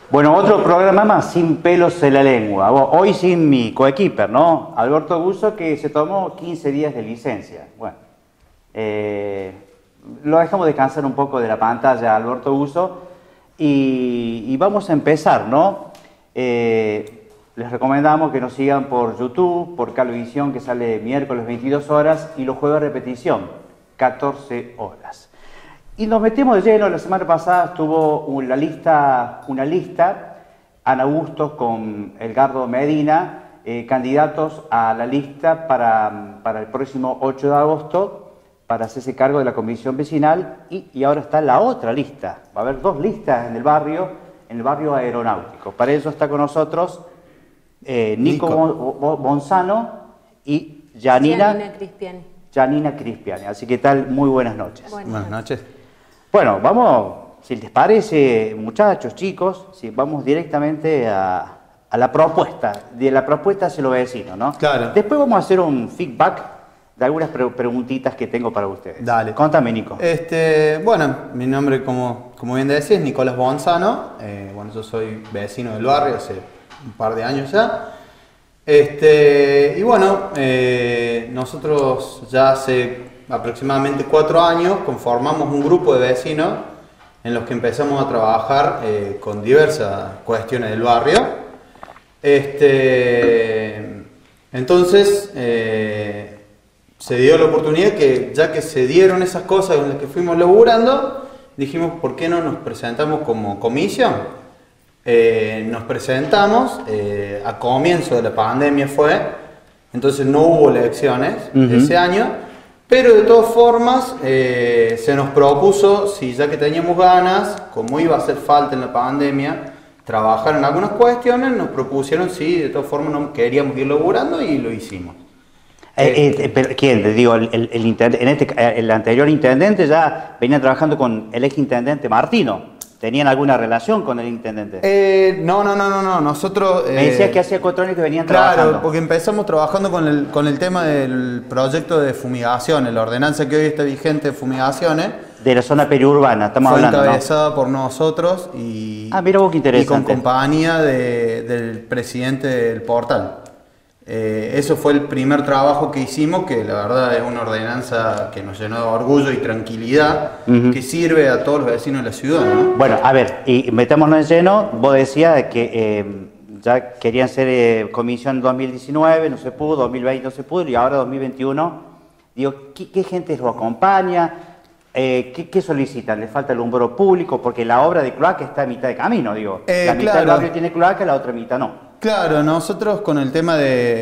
Bueno, otro programa más, sin pelos en la lengua. Hoy sin mi coequiper, ¿no? Alberto Guzzo, que se tomó 15 días de licencia. Bueno, lo dejamos descansar un poco de la pantalla, Alberto Guzzo, y vamos a empezar, ¿no? Les recomendamos que nos sigan por YouTube, por Cablevisión, que sale miércoles 22 horas, y los jueves repetición, 14 horas. Y nos metemos de lleno. La semana pasada estuvo una lista, Ana Bustos con Edgardo Medina, candidatos a la lista para el próximo 8 de agosto, para hacerse cargo de la comisión vecinal, y ahora está la otra lista. Va a haber dos listas en el barrio aeronáutico. Para eso está con nosotros Nico Bonzano y Janina Crispiani. Así que tal, muy buenas noches. Buenas noches. Bueno, vamos, si les parece, muchachos, chicos, si vamos directamente a la propuesta, de la propuesta hacia los vecinos, ¿no? Claro. Después vamos a hacer un feedback de algunas preguntitas que tengo para ustedes. Dale. Contame, Nico. Bueno, mi nombre, como bien decís, es Nicolás Bonzano. Bueno, yo soy vecino del barrio hace un par de años ya. Y bueno, nosotros ya hace aproximadamente 4 años conformamos un grupo de vecinos en los que empezamos a trabajar con diversas cuestiones del barrio. Entonces se dio la oportunidad que, ya que se dieron esas cosas en las que fuimos laburando, dijimos, ¿por qué no nos presentamos como comisión? Nos presentamos, a comienzo de la pandemia fue, entonces no hubo elecciones ese año. Pero de todas formas, se nos propuso, si ya que teníamos ganas, como iba a hacer falta en la pandemia, trabajar en algunas cuestiones, nos propusieron si de todas formas no queríamos ir laburando, y lo hicimos. Pero, ¿quién? Te digo, el anterior intendente ya venía trabajando con el ex intendente Martino. ¿Tenían alguna relación con el intendente? No. Nosotros... Me decías que hacía 4 años que venían trabajando. Claro, porque empezamos trabajando con el tema del proyecto de fumigaciones, la ordenanza que hoy está vigente de fumigaciones. De la zona periurbana, estamos hablando, fue encabezada por nosotros y... mira vos qué interesante. Y con compañía del presidente del portal. Eso fue el primer trabajo que hicimos, que la verdad es una ordenanza que nos llenó de orgullo y tranquilidad, que sirve a todos los vecinos de la ciudad, ¿no? Bueno, a ver, y metámonos en lleno. Vos decías que ya querían ser comisión en 2019, no se pudo, 2020 no se pudo, y ahora 2021. Digo, ¿qué gente los acompaña? ¿Qué solicitan? ¿Les falta el alumbrado público? Porque la obra de cloaca está a mitad de camino, digo. La mitad del barrio tiene cloaca, la otra mitad no. Claro, nosotros con el tema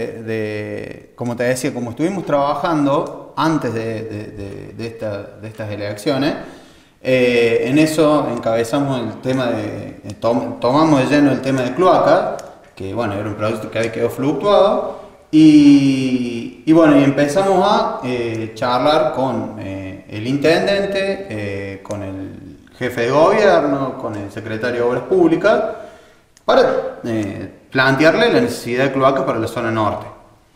como te decía, como estuvimos trabajando antes de estas elecciones, en eso encabezamos el tema tomamos de lleno el tema de cloaca, que bueno, era un proyecto que había quedado fluctuado, y bueno, y empezamos a charlar con el intendente, con el jefe de gobierno, con el secretario de Obras Públicas, para plantearle la necesidad de cloacas para la zona norte.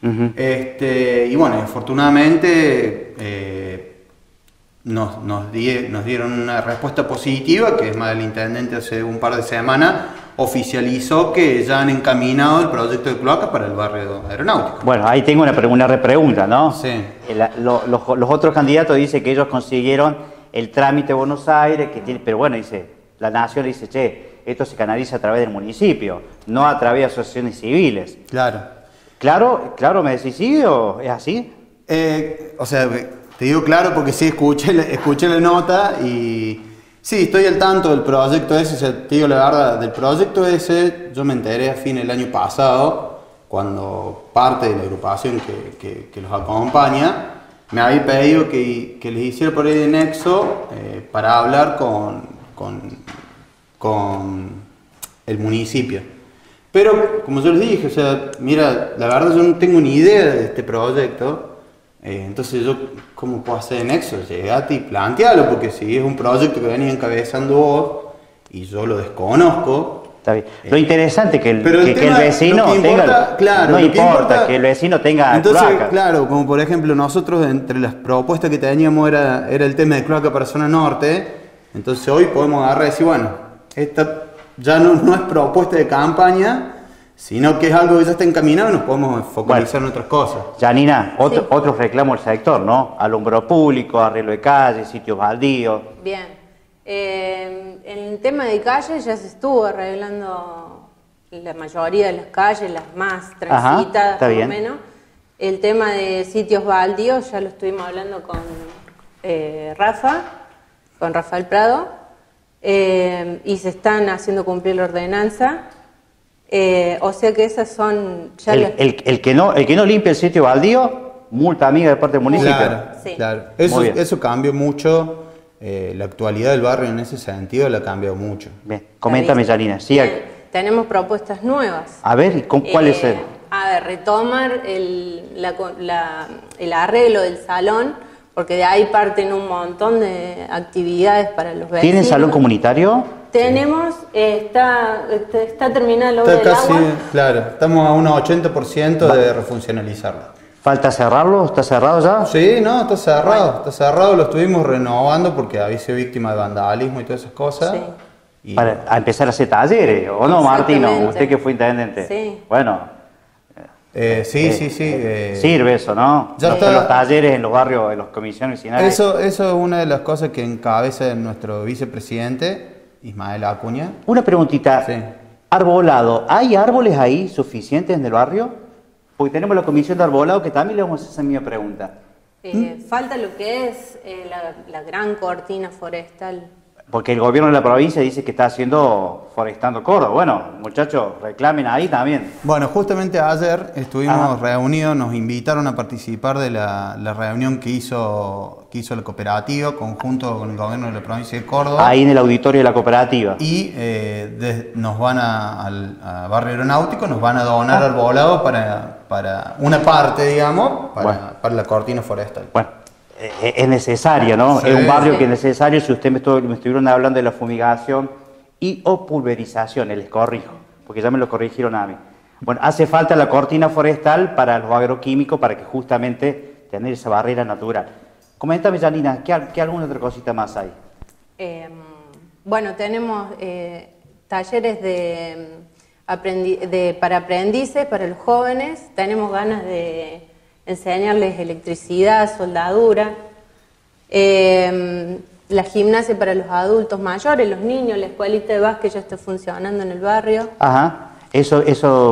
Y bueno, afortunadamente nos dieron una respuesta positiva, que es más, el intendente hace un par de semanas oficializó que ya han encaminado el proyecto de cloacas para el barrio aeronáutico. Bueno, ahí tengo una repregunta, ¿no? Sí. Los otros candidatos dicen que ellos consiguieron el trámite de Buenos Aires, pero bueno, dice, la Nación dice, che, esto se canaliza a través del municipio, no a través de asociaciones civiles. Claro, ¿me decís sí o es así? O sea, te digo claro porque sí, escuché la nota y sí, estoy al tanto del proyecto ese. O sea, te digo la verdad, del proyecto ese yo me enteré a fin del año pasado, cuando parte de la agrupación que los acompaña me había pedido que les hiciera por ahí de nexo para hablar con el municipio. Pero, como yo les dije, o sea, mira, la verdad yo no tengo ni idea de este proyecto, entonces yo, ¿cómo puedo hacer de nexo? Llegate y plantealo, porque si es un proyecto que venís encabezando vos y yo lo desconozco... Está bien. Lo interesante es que el vecino tenga... Claro, no importa que el vecino tenga entonces, cloacas. Claro, como por ejemplo nosotros entre las propuestas que teníamos era el tema de cloaca para zona norte, entonces hoy podemos agarrar y decir, bueno, esta ya no es propuesta de campaña, sino que es algo que ya está encaminado y nos podemos focalizar en otras cosas. Janina, otro reclamo del sector, ¿no? Alumbrado público, arreglo de calles, sitios baldíos. Bien. En el tema de calles ya se estuvo arreglando la mayoría de las calles, las más transitadas por lo menos. El tema de sitios baldíos ya lo estuvimos hablando con Rafael Prado, y se están haciendo cumplir la ordenanza. O sea que esas son... Ya el que no limpia el sitio baldío, multa amiga de parte del municipio. Claro, sí. Claro. Eso cambió mucho. La actualidad del barrio en ese sentido la ha cambiado mucho. Bien, coméntame, Janina. Sí, tenemos propuestas nuevas. A ver, ¿cuál es el? A ver, retomar el arreglo del salón, porque de ahí parten un montón de actividades para los vecinos. ¿Tienen salón comunitario? Tenemos, está terminada la obra del agua. Claro, estamos a un 80% de refuncionalizarlo. ¿Falta cerrarlo? ¿Está cerrado ya? Sí, no, está cerrado. Bueno. Está cerrado, lo estuvimos renovando porque había sido víctima de vandalismo y todas esas cosas. Sí. Y para empezar a hacer talleres, ¿o no, Martino? Usted que fue intendente. Sí. Bueno. Sí. Sirve eso, ¿no? Ya está. Los talleres en los barrios, en las comisiones vecinales. Eso es una de las cosas que encabeza nuestro vicepresidente, Ismael Acuña. Una preguntita. Sí. Arbolado, ¿hay árboles ahí suficientes en el barrio? Porque tenemos la comisión de arbolado que también le vamos a hacer esa misma pregunta. Falta lo que es la gran cortina forestal. Porque el gobierno de la provincia dice que está haciendo Forestando Córdoba. Bueno, muchachos, reclamen ahí también. Bueno, justamente ayer estuvimos reunidos, nos invitaron a participar de la reunión que hizo la cooperativa conjunto con el gobierno de la provincia de Córdoba. Ahí en el auditorio de la cooperativa. Y nos van al barrio aeronáutico, nos van a donar arbolado para una parte, digamos, para la cortina forestal. Bueno. Es necesario, ¿no? Sí, es un barrio que es necesario. Si ustedes me estuvieron hablando de la fumigación o pulverización, les corrijo, porque ya me lo corrigieron a mí. Bueno, hace falta la cortina forestal para los agroquímicos, para que justamente tener esa barrera natural. Coméntame, Janina, ¿qué alguna otra cosita más hay? Bueno, tenemos talleres para aprendices, para los jóvenes. Tenemos ganas de enseñarles electricidad, soldadura, la gimnasia para los adultos mayores, los niños, la escuelita de básquet ya está funcionando en el barrio. Ajá, eso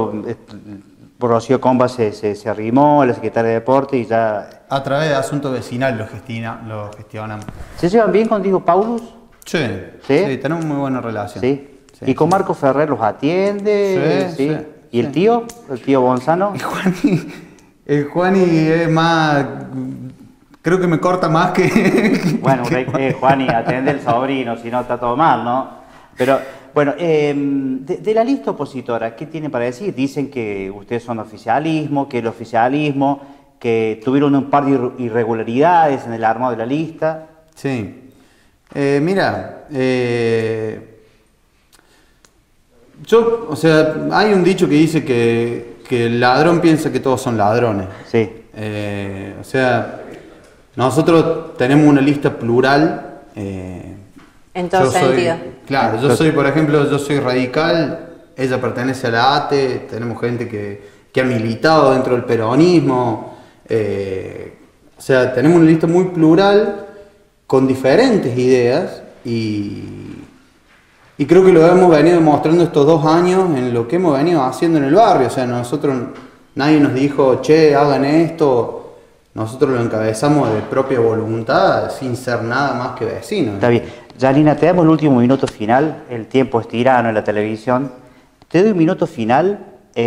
Rocío Comba se arrimó a la Secretaria de Deporte y ya... A través de Asunto Vecinal lo gestionamos. ¿Se llevan bien con Diego Paulus? Sí, tenemos muy buena relación. ¿Sí? ¿Y con Marco Ferrer los atiende? Sí. ¿Y el tío Gonzalo? El Juani es más... Creo que me corta más que... Bueno, Juani, atiende el sobrino, si no está todo mal, ¿no? Pero, bueno, de la lista opositora, ¿qué tienen para decir? Dicen que ustedes son oficialismo, que el oficialismo, que tuvieron un par de irregularidades en el armado de la lista. Sí. Mira, hay un dicho que dice que el ladrón piensa que todos son ladrones. Sí. Nosotros tenemos una lista plural. En todo sentido. Claro, yo soy radical, ella pertenece a la ATE, tenemos gente que ha militado dentro del peronismo. Tenemos una lista muy plural, con diferentes ideas y creo que lo hemos venido demostrando estos 2 años en lo que hemos venido haciendo en el barrio. O sea, nadie nos dijo, che, hagan esto. Nosotros lo encabezamos de propia voluntad, sin ser nada más que vecinos. Está bien. Janina, te damos el último minuto final. El tiempo es tirano en la televisión. Te doy un minuto final.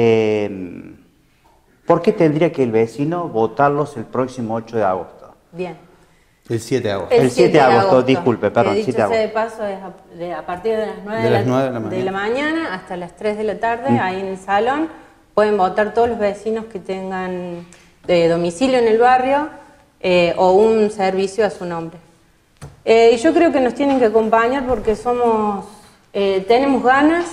¿Por qué tendría que el vecino votarlos el próximo 8 de agosto? Bien. El 7 de agosto. El 7 de agosto, disculpe, perdón. Dicho sea de paso, es a partir de las 9 de la mañana hasta las 3 de la tarde, ahí en el salón. Pueden votar todos los vecinos que tengan domicilio en el barrio o un servicio a su nombre. Y yo creo que nos tienen que acompañar porque tenemos ganas,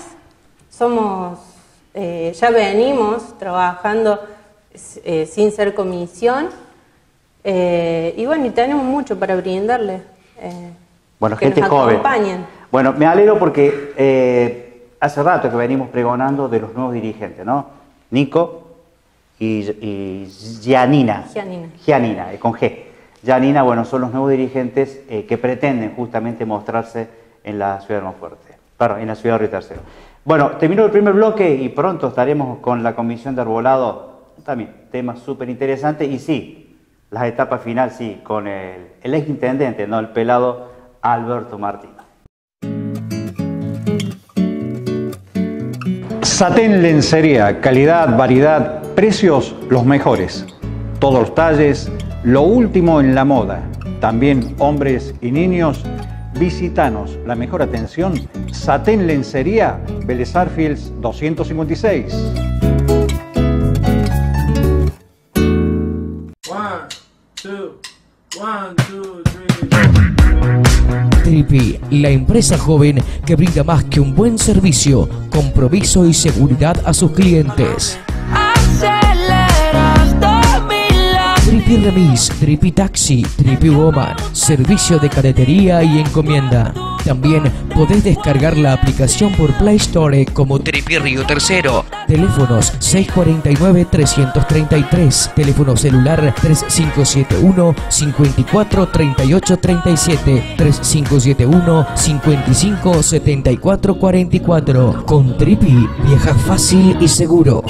ya venimos trabajando sin ser comisión. Y tenemos mucho para brindarle. Bueno, que gente nos joven. acompañen. Bueno, me alegro porque hace rato que venimos pregonando de los nuevos dirigentes, ¿no? Nico y Giannina, con G. Giannina, bueno, son los nuevos dirigentes que pretenden justamente mostrarse en la ciudad de Almafuerte, en la ciudad de Río Tercero. Bueno, terminó el primer bloque y pronto estaremos con la comisión de arbolado, también tema súper interesante, y sí, las etapas finales, sí, con el exintendente, ¿no? El pelado Alberto Martín. Satén Lencería, calidad, variedad, precios los mejores. Todos los talles, lo último en la moda. También hombres y niños, visitanos, la mejor atención. Satén Lencería, Vélez Arfiels 256. Tripi, la empresa joven que brinda más que un buen servicio, compromiso y seguridad a sus clientes. Tripi Remis, Tripi Taxi, Tripi Woman, servicio de cadetería y encomienda. También podés descargar la aplicación por Play Store como Tripi Río Tercero. Teléfonos 649-333, teléfono celular 3571 54 38 37, 3571 55 74 44. Con Tripi viaja fácil y seguro.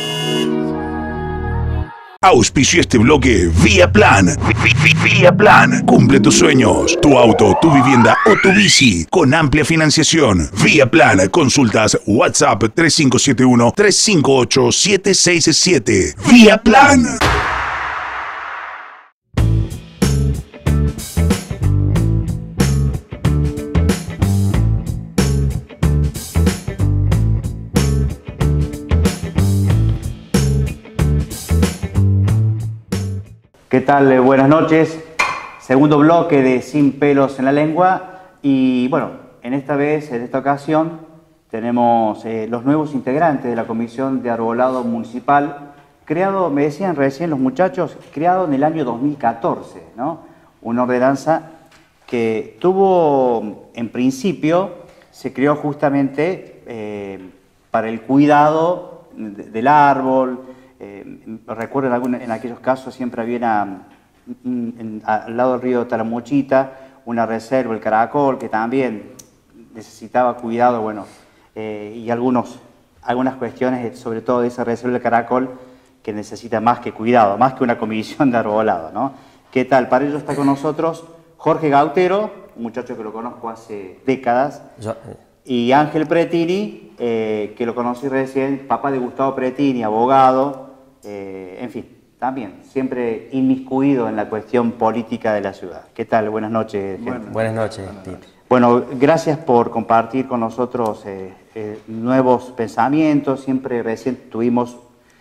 Auspició este bloque Vía Plan. Vía Plan. Cumple tus sueños. Tu auto, tu vivienda o tu bici. Con amplia financiación. Vía Plan. Consultas WhatsApp 3571-358-767. Vía Plan. ¿Qué tal? Buenas noches. Segundo bloque de Sin Pelos en la Lengua. Y bueno, en esta ocasión, tenemos los nuevos integrantes de la Comisión de Arbolado Municipal, creado, me decían recién los muchachos, creado en el año 2014, ¿no? Una ordenanza que tuvo, en principio, se creó justamente para el cuidado del árbol. Recuerdo en aquellos casos siempre había al lado del río Talamuchita una reserva, el Caracol, que también necesitaba cuidado, bueno, y algunas cuestiones, sobre todo de esa reserva del Caracol, que necesita más que cuidado, más que una comisión de arbolado, ¿no? ¿Qué tal? Para ello está con nosotros Jorge Gautero, un muchacho que lo conozco hace décadas, y Ángel Pretini, que lo conocí recién, papá de Gustavo Pretini, abogado, en fin, también siempre inmiscuido en la cuestión política de la ciudad. ¿Qué tal? Buenas noches, gente. Buenas noches, Tito. Bueno, gracias por compartir con nosotros nuevos pensamientos. Siempre recién tuvimos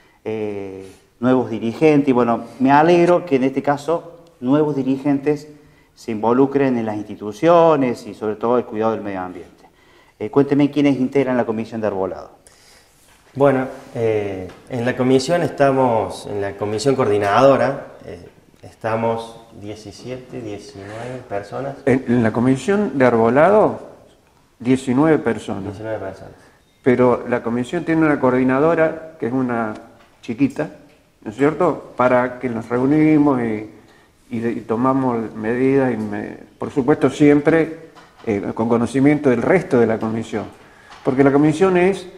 nuevos dirigentes y bueno, me alegro que en este caso nuevos dirigentes se involucren en las instituciones y sobre todo el cuidado del medio ambiente. Cuénteme quiénes integran la Comisión de Arbolado. Bueno, en la comisión estamos, en la comisión coordinadora, estamos 17, 19 personas. En la comisión de arbolado, 19 personas. 19 personas. Pero la comisión tiene una coordinadora, que es una chiquita, ¿no es cierto?, para que nos reunimos y tomamos medidas, por supuesto siempre con conocimiento del resto de la comisión. Porque la comisión es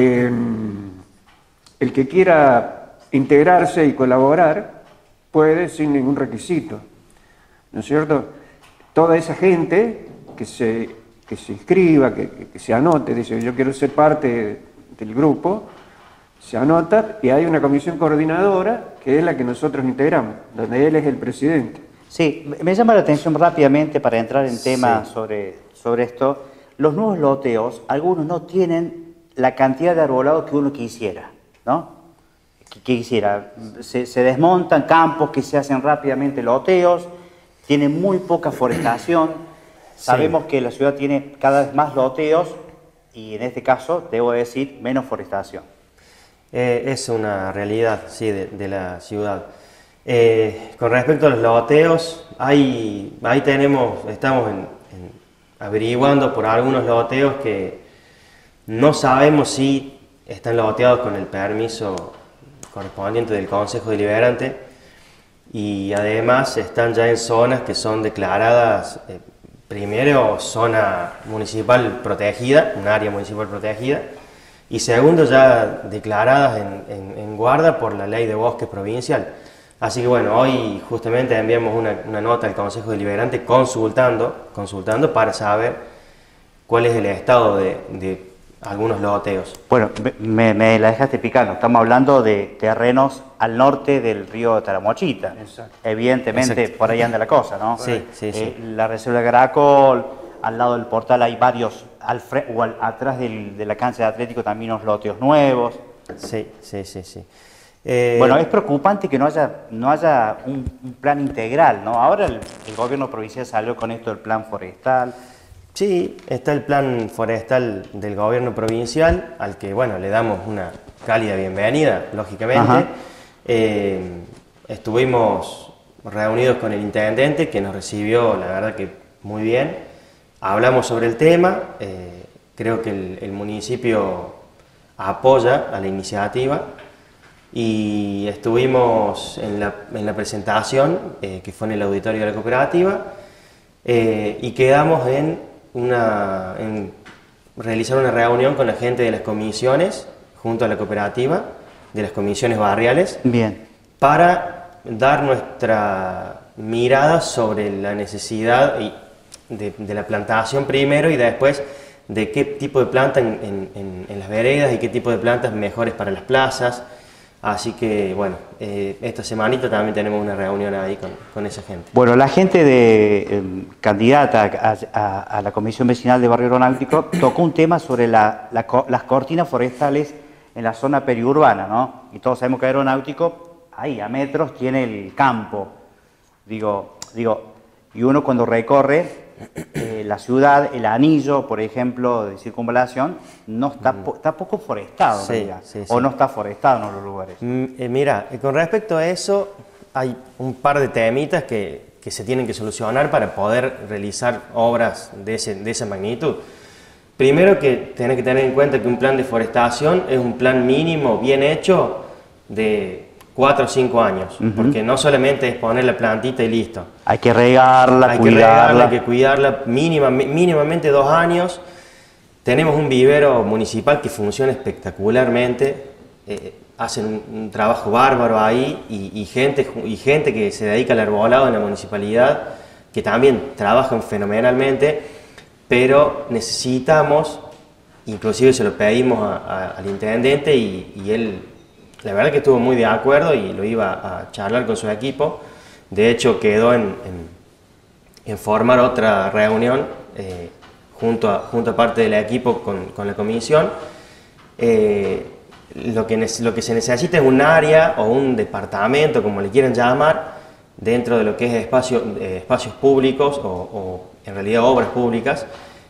el que quiera integrarse y colaborar puede sin ningún requisito, ¿no es cierto? Toda esa gente que se inscriba, que se anote, dice yo quiero ser parte del grupo, se anota y hay una comisión coordinadora que es la que nosotros integramos, donde él es el presidente. Sí, me llama la atención rápidamente para entrar en tema sobre esto. Los nuevos loteos, algunos no tienen la cantidad de arbolado que uno quisiera, ¿no? Que quisiera. Se desmontan campos que se hacen rápidamente loteos, tienen muy poca forestación. Sabemos que la ciudad tiene cada vez más loteos y en este caso, debo decir, menos forestación. Es una realidad, sí, de la ciudad. Con respecto a los loteos, estamos averiguando por algunos loteos que No sabemos si están loteados con el permiso correspondiente del Consejo Deliberante y además están ya en zonas que son declaradas, primero, zona municipal protegida, un área municipal protegida, y segundo, ya declaradas en guarda por la ley de bosques provincial. Así que bueno, hoy justamente enviamos una nota al Consejo Deliberante consultando para saber cuál es el estado de algunos loteos. Bueno, me la dejaste picando. Estamos hablando de terrenos al norte del río Taramochita. Exacto. Evidentemente, Exacto. por ahí anda la cosa, ¿no? Sí, sí, sí. La reserva de Caracol, al lado del portal hay varios, atrás de la cancha de Atlético también unos loteos nuevos. Sí, sí, sí, sí. Bueno, es preocupante que no haya un plan integral, ¿no? Ahora el gobierno provincial salió con esto del plan forestal. Sí, está el plan forestal del gobierno provincial, al que, bueno, le damos una cálida bienvenida, lógicamente. Estuvimos reunidos con el intendente, que nos recibió, la verdad que muy bien. Hablamos sobre el tema, creo que el municipio apoya a la iniciativa y estuvimos en la presentación, que fue en el auditorio de la cooperativa, y quedamos en realizar una reunión con la gente de las comisiones, junto a la cooperativa, de las comisiones barriales, Bien. para dar nuestra mirada sobre la necesidad de la plantación primero y después de qué tipo de planta en las veredas y qué tipo de plantas mejores para las plazas. Así que, bueno, esta semanita también tenemos una reunión ahí con esa gente. Bueno, la gente candidata a la Comisión Vecinal de Barrio Aeronáutico tocó un tema sobre las cortinas forestales en la zona periurbana, ¿no? Y todos sabemos que Aeronáutico, ahí a metros, tiene el campo. Digo, y uno cuando recorre la ciudad, el anillo, por ejemplo, de circunvalación, no está poco forestado, Sí, sí, sí. o no está forestado en otros lugares. Mira, con respecto a eso, hay un par de temitas que se tienen que solucionar para poder realizar obras de esa magnitud. Primero que tenés que tener en cuenta que un plan de forestación es un plan mínimo bien hecho de 4 o 5 años, porque no solamente es poner la plantita y listo. Hay que regarla, Hay que cuidarla mínimamente 2 años. Tenemos un vivero municipal que funciona espectacularmente, hacen un trabajo bárbaro ahí y gente que se dedica al arbolado en la municipalidad, que también trabajan fenomenalmente, pero necesitamos, inclusive se lo pedimos al intendente y él, la verdad que estuvo muy de acuerdo y lo iba a charlar con su equipo. De hecho, quedó en formar otra reunión junto a parte del equipo con la comisión. Lo que se necesita es un área o un departamento, como le quieran llamar, dentro de lo que es espacios públicos o en realidad obras públicas,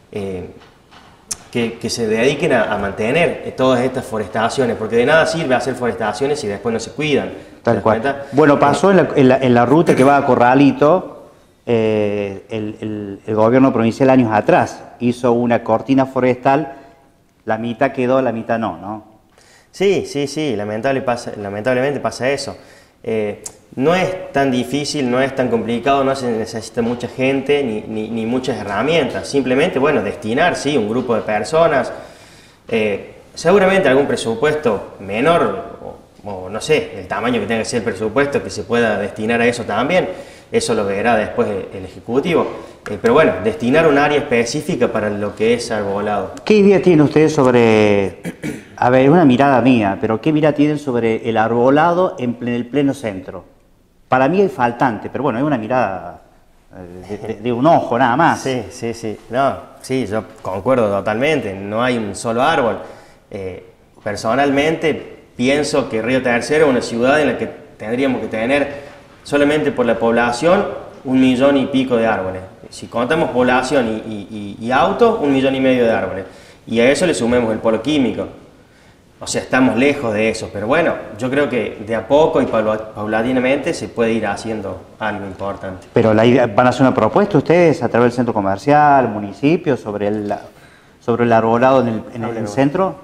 que se dediquen a mantener todas estas forestaciones, porque de nada sirve hacer forestaciones si después no se cuidan. Tal cual. Bueno, pasó en la ruta que va a Corralito, el gobierno provincial años atrás hizo una cortina forestal, la mitad quedó, la mitad no. Sí, lamentablemente pasa eso. No es tan difícil, no es tan complicado, no se necesita mucha gente ni muchas herramientas. Simplemente, bueno, destinar, sí, un grupo de personas, seguramente algún presupuesto menor, o no sé, el tamaño que tenga que ser el presupuesto, que se pueda destinar a eso también. Eso lo verá después el Ejecutivo. Pero bueno, destinar un área específica para lo que es arbolado. ¿Qué idea tienen ustedes sobre, a ver, una mirada mía, pero qué mirada tienen sobre el arbolado en el pleno centro? Para mí es faltante, pero bueno, es una mirada de un ojo nada más. Sí. No, sí, yo concuerdo totalmente. No hay un solo árbol. Personalmente pienso que Río Tercero es una ciudad en la que tendríamos que tener solamente por la población 1,5 millones de árboles. Si contamos población y autos, 1,5 millones de árboles. Y a eso le sumemos el polo químico. O sea, estamos lejos de eso, pero bueno, yo creo que de a poco y paulatinamente se puede ir haciendo algo importante. Pero ¿van a hacer una propuesta ustedes a través del centro comercial, municipio, sobre sobre el arbolado en el centro?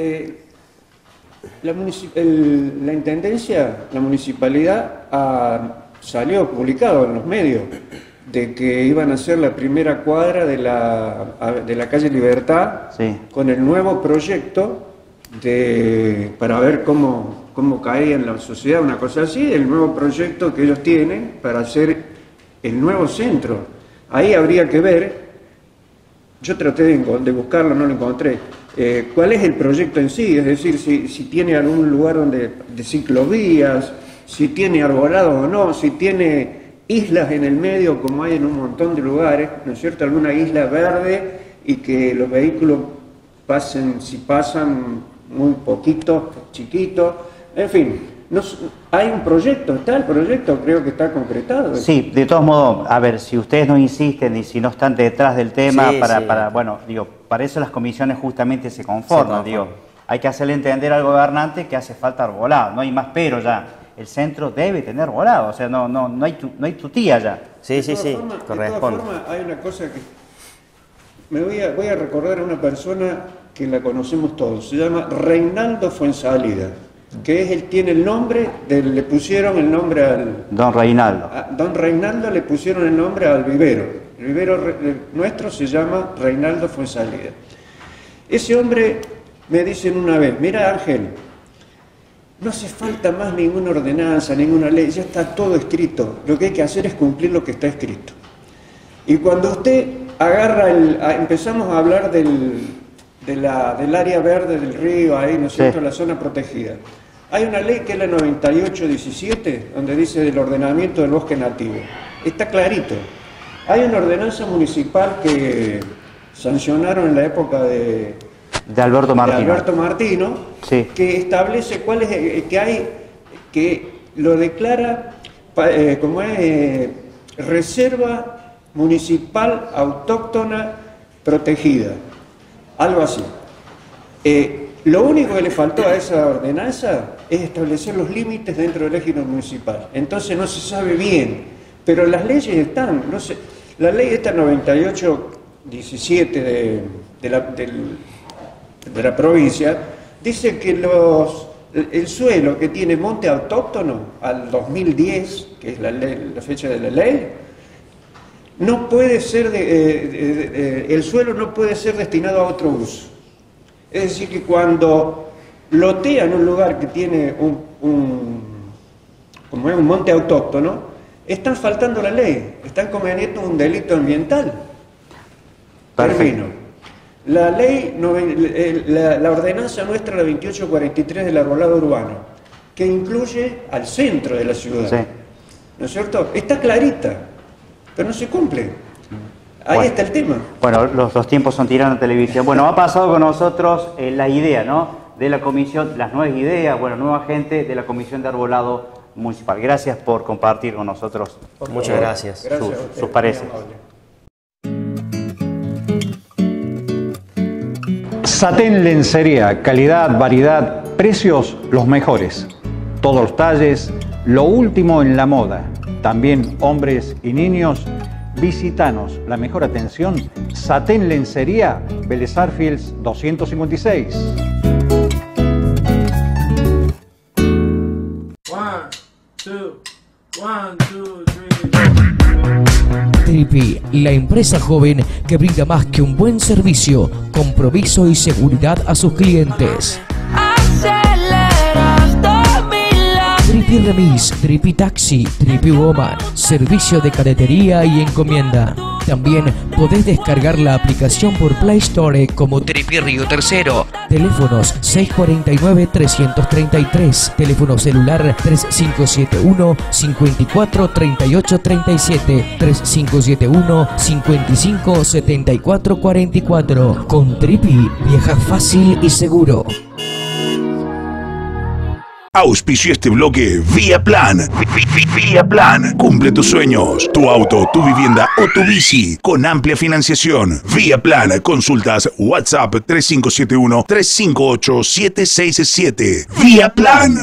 La Intendencia, la Municipalidad salió publicado en los medios de que iban a hacer la primera cuadra de la calle Libertad, sí, con el nuevo proyecto para ver cómo caía en la sociedad, una cosa así, el nuevo proyecto que ellos tienen para hacer el nuevo centro. Ahí habría que ver, yo traté de buscarlo, no lo encontré, cuál es el proyecto en sí, es decir, si tiene algún lugar de ciclovías, si tiene arbolado o no, si tiene islas en el medio como hay en un montón de lugares, ¿no es cierto? Alguna isla verde y que los vehículos pasen, si pasan muy poquito, chiquito, en fin, hay un proyecto, está el proyecto, creo que está concretado. Sí, de todos modos, a ver, si ustedes no insisten y si no están detrás del tema, sí, bueno, digo, para eso las comisiones justamente se conforman, digo, hay que hacerle entender al gobernante que hace falta arbolado, no hay más pero ya. El centro debe tener arbolado, o sea, no hay tutía ya. Sí, corresponde. De todas formas, hay una cosa que voy a recordar a una persona que la conocemos todos, se llama Reinaldo Fuensalida, que tiene el nombre, le pusieron el nombre al... Don Reinaldo. Don Reinaldo le pusieron el nombre al vivero. El vivero nuestro se llama Reinaldo Fuensalida. Ese hombre me dicen una vez, mira Ángel, no hace falta más ninguna ordenanza, ninguna ley, ya está todo escrito. Lo que hay que hacer es cumplir lo que está escrito. Y cuando usted empezamos a hablar del área verde del río, ahí, ¿no es cierto?, la zona protegida. Hay una ley que es la 9817, donde dice del ordenamiento del bosque nativo. Está clarito. Hay una ordenanza municipal que sancionaron en la época de Alberto Martino, sí, que establece cuál es que lo declara como es reserva municipal autóctona protegida, algo así. Lo único que le faltó a esa ordenanza es establecer los límites dentro del régimen municipal. Entonces no se sabe bien, pero las leyes están. No sé, la ley esta 9817 de la provincia dice que el suelo que tiene monte autóctono al 2010, que es la fecha de la ley, no puede ser el suelo no puede ser destinado a otro uso. Es decir, que cuando lotean un lugar que tiene como es un monte autóctono, están faltando la ley, están cometiendo un delito ambiental. Termino. La ley, la ordenanza nuestra, la 2843 del arbolado urbano, que incluye al centro de la ciudad, sí, ¿no es cierto? Está clarita, pero no se cumple. Ahí está el tema. Bueno, los tiempos son tiranos en televisión. Bueno, ha pasado con nosotros la idea, ¿no?, de la comisión, las nuevas ideas, bueno, nueva gente de la Comisión de Arbolado Municipal. Gracias por compartir con nosotros. Muchas gracias. Sus pareceres. Satén Lencería, calidad, variedad, precios los mejores. Todos los talles, lo último en la moda. También hombres y niños. Visítanos, la mejor atención. Satén Lencería, Vélez Arfiels 256. Tripi, la empresa joven que brinda más que un buen servicio, compromiso y seguridad a sus clientes. Tripi Remis, Tripi Taxi, Tripi Woman, servicio de cadetería y encomienda. También podés descargar la aplicación por Play Store como Tripi Río Tercero. Teléfonos 649-333, teléfono celular 3571 54 38 37, 3571 55 74 44. Con Tripi viaja fácil y seguro. Auspició este bloque Vía Plan. Vía Plan. Cumple tus sueños. Tu auto, tu vivienda o tu bici. Con amplia financiación. Vía Plan. Consultas WhatsApp 3571-358-767. Vía Plan.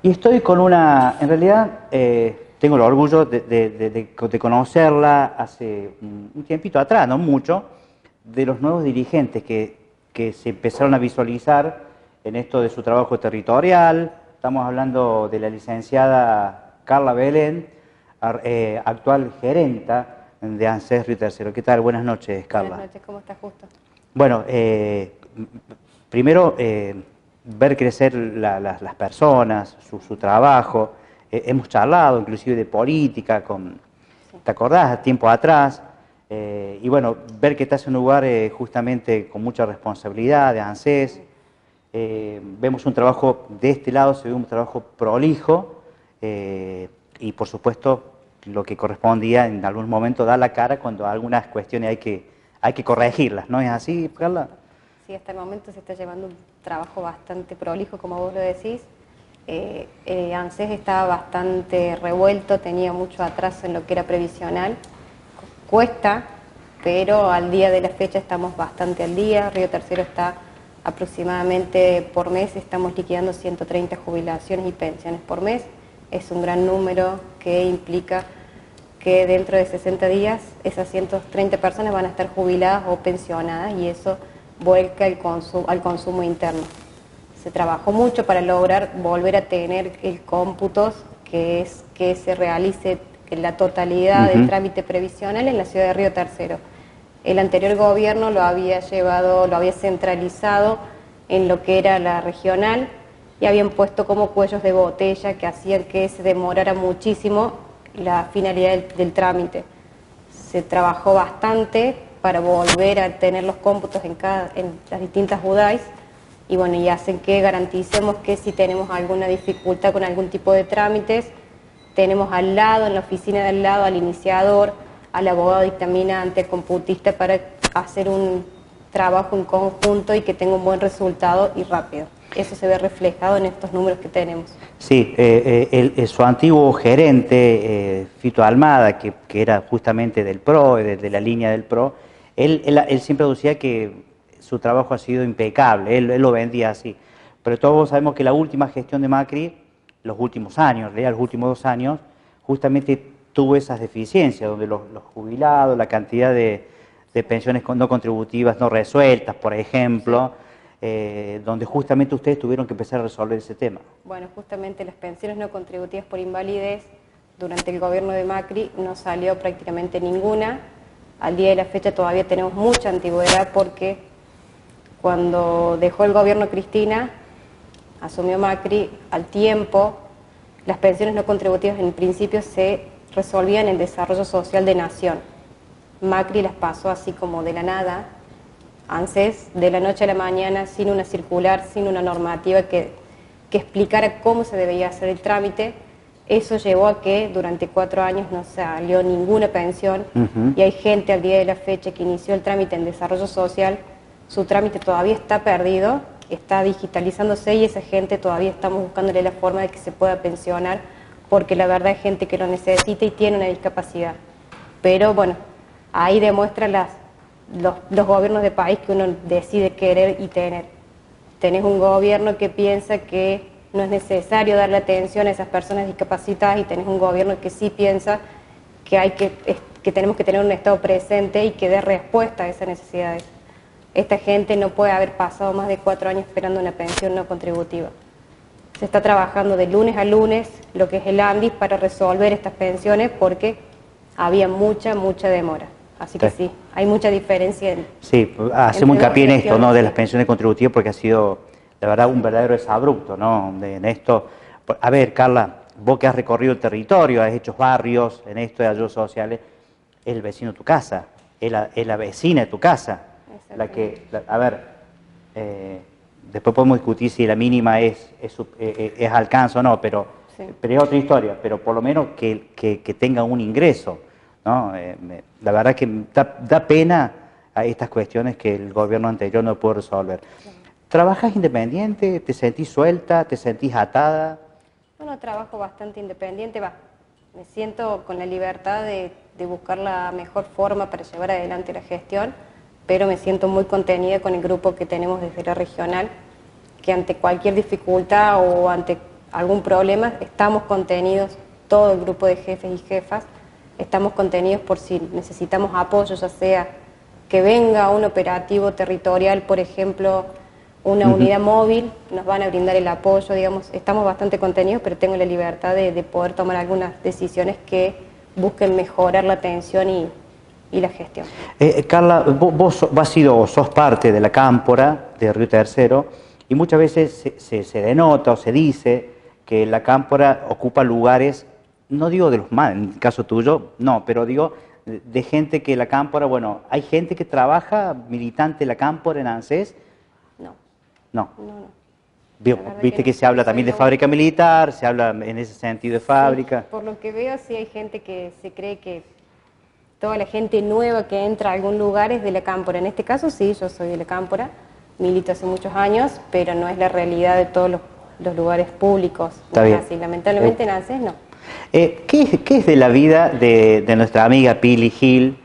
Y estoy con en realidad, tengo el orgullo de conocerla hace un tiempito atrás, no mucho, de los nuevos dirigentes que se empezaron a visualizar en esto de su trabajo territorial. Estamos hablando de la licenciada Carla Belén, actual gerenta de ANSES Río Tercero. ¿Qué tal? Buenas noches, Carla. Buenas noches, ¿cómo estás, Justo? Bueno, primero, ver crecer las personas, su trabajo. Hemos charlado inclusive de política, ¿te acordás? Tiempo atrás. Y bueno, ver que estás en un lugar justamente con mucha responsabilidad de ANSES. Vemos un trabajo, de este lado se ve un trabajo prolijo y por supuesto lo que correspondía en algún momento dar la cara cuando algunas cuestiones hay que corregirlas, ¿no es así, Carla? Sí, hasta el momento se está llevando un trabajo bastante prolijo, como vos lo decís. ANSES estaba bastante revuelto, tenía mucho atraso en lo que era previsional. Cuesta, pero al día de la fecha estamos bastante al día. Río Tercero está aproximadamente por mes, estamos liquidando 130 jubilaciones y pensiones por mes. Es un gran número que implica que dentro de 60 días esas 130 personas van a estar jubiladas o pensionadas y eso vuelca al consumo interno. Se trabajó mucho para lograr volver a tener el cómputo que es que se realice la totalidad del trámite previsional en la ciudad de Río Tercero. El anterior gobierno lo había centralizado en lo que era la regional y habían puesto como cuellos de botella que hacían que se demorara muchísimo la finalidad del trámite. Se trabajó bastante para volver a tener los cómputos en las distintas UDAIs y bueno, y hacen que garanticemos que si tenemos alguna dificultad con algún tipo de trámites, tenemos al lado, en la oficina de al lado, al iniciador, al abogado dictaminante, al computista para hacer un trabajo en conjunto y que tenga un buen resultado y rápido. Eso se ve reflejado en estos números que tenemos. Sí, su antiguo gerente, Fito Almada, que era justamente del PRO, de la línea del PRO, él siempre decía que su trabajo ha sido impecable, él lo vendía así. Pero todos sabemos que la última gestión de Macri, los últimos años, los últimos 2 años, justamente tuvo esas deficiencias, donde los jubilados, la cantidad de pensiones no contributivas no resueltas, por ejemplo, donde justamente ustedes tuvieron que empezar a resolver ese tema. Bueno, justamente las pensiones no contributivas por invalidez, durante el gobierno de Macri no salió prácticamente ninguna. Al día de la fecha todavía tenemos mucha antigüedad porque cuando dejó el gobierno Cristina, asumió Macri, al tiempo, las pensiones no contributivas en principio se resolvían en el desarrollo social de nación. Macri las pasó así como de la nada, ANSES, de la noche a la mañana, sin una circular, sin una normativa que explicara cómo se debía hacer el trámite. Eso llevó a que durante 4 años no salió ninguna pensión y hay gente al día de la fecha que inició el trámite en desarrollo social, su trámite todavía está perdido, está digitalizándose y esa gente todavía estamos buscándole la forma de que se pueda pensionar porque la verdad es gente que lo necesita y tiene una discapacidad. Pero bueno, ahí demuestra los gobiernos de país que uno decide querer y tener. Tenés un gobierno que piensa que no es necesario darle atención a esas personas discapacitadas y tenés un gobierno que sí piensa que tenemos que tener un Estado presente y que dé respuesta a esas necesidades. Esta gente no puede haber pasado más de 4 años esperando una pensión no contributiva. Se está trabajando de lunes a lunes lo que es el ANDIS para resolver estas pensiones porque había mucha demora. Así que sí, hay mucha diferencia. Sí, hacemos hincapié en esto, ¿no? De las pensiones contributivas porque ha sido, la verdad, un verdadero exabrupto, ¿no? En esto. A ver, Carla, vos que has recorrido el territorio, has hecho barrios en esto de ayudas sociales, es el vecino de tu casa, es la vecina de tu casa. Después podemos discutir si la mínima es alcance o no, pero es otra historia, pero por lo menos que tenga un ingreso, ¿no? La verdad que da pena a estas cuestiones que el gobierno anterior no pudo resolver. ¿Trabajas independiente? ¿Te sentís suelta? ¿Te sentís atada? Bueno, trabajo bastante independiente, me siento con la libertad de buscar la mejor forma para llevar adelante la gestión, pero me siento muy contenida con el grupo que tenemos desde la regional, que ante cualquier dificultad o ante algún problema, estamos contenidos, todo el grupo de jefes y jefas, estamos contenidos por si necesitamos apoyo, ya sea que venga un operativo territorial, por ejemplo, una unidad móvil, nos van a brindar el apoyo, digamos, estamos bastante contenidos, pero tengo la libertad de poder tomar algunas decisiones que busquen mejorar la atención y la gestión. Carla, vos has sido o sos parte de la cámpora de Río Tercero y muchas veces se denota o se dice que la cámpora ocupa lugares, no digo de los más, en el caso tuyo, no, pero digo de gente que la cámpora, bueno, ¿hay gente que trabaja militante de la cámpora en ANSES? No. Viste que se habla también de fábrica militar, se habla en ese sentido de fábrica. Sí, por lo que veo, sí hay gente que se cree que toda la gente nueva que entra a algún lugar es de la cámpora. En este caso sí, yo soy de la cámpora, milito hace muchos años, pero no es la realidad de todos los lugares públicos. Está bien. Así, lamentablemente en ANSES no. ¿Qué es de la vida de nuestra amiga Pili Gil?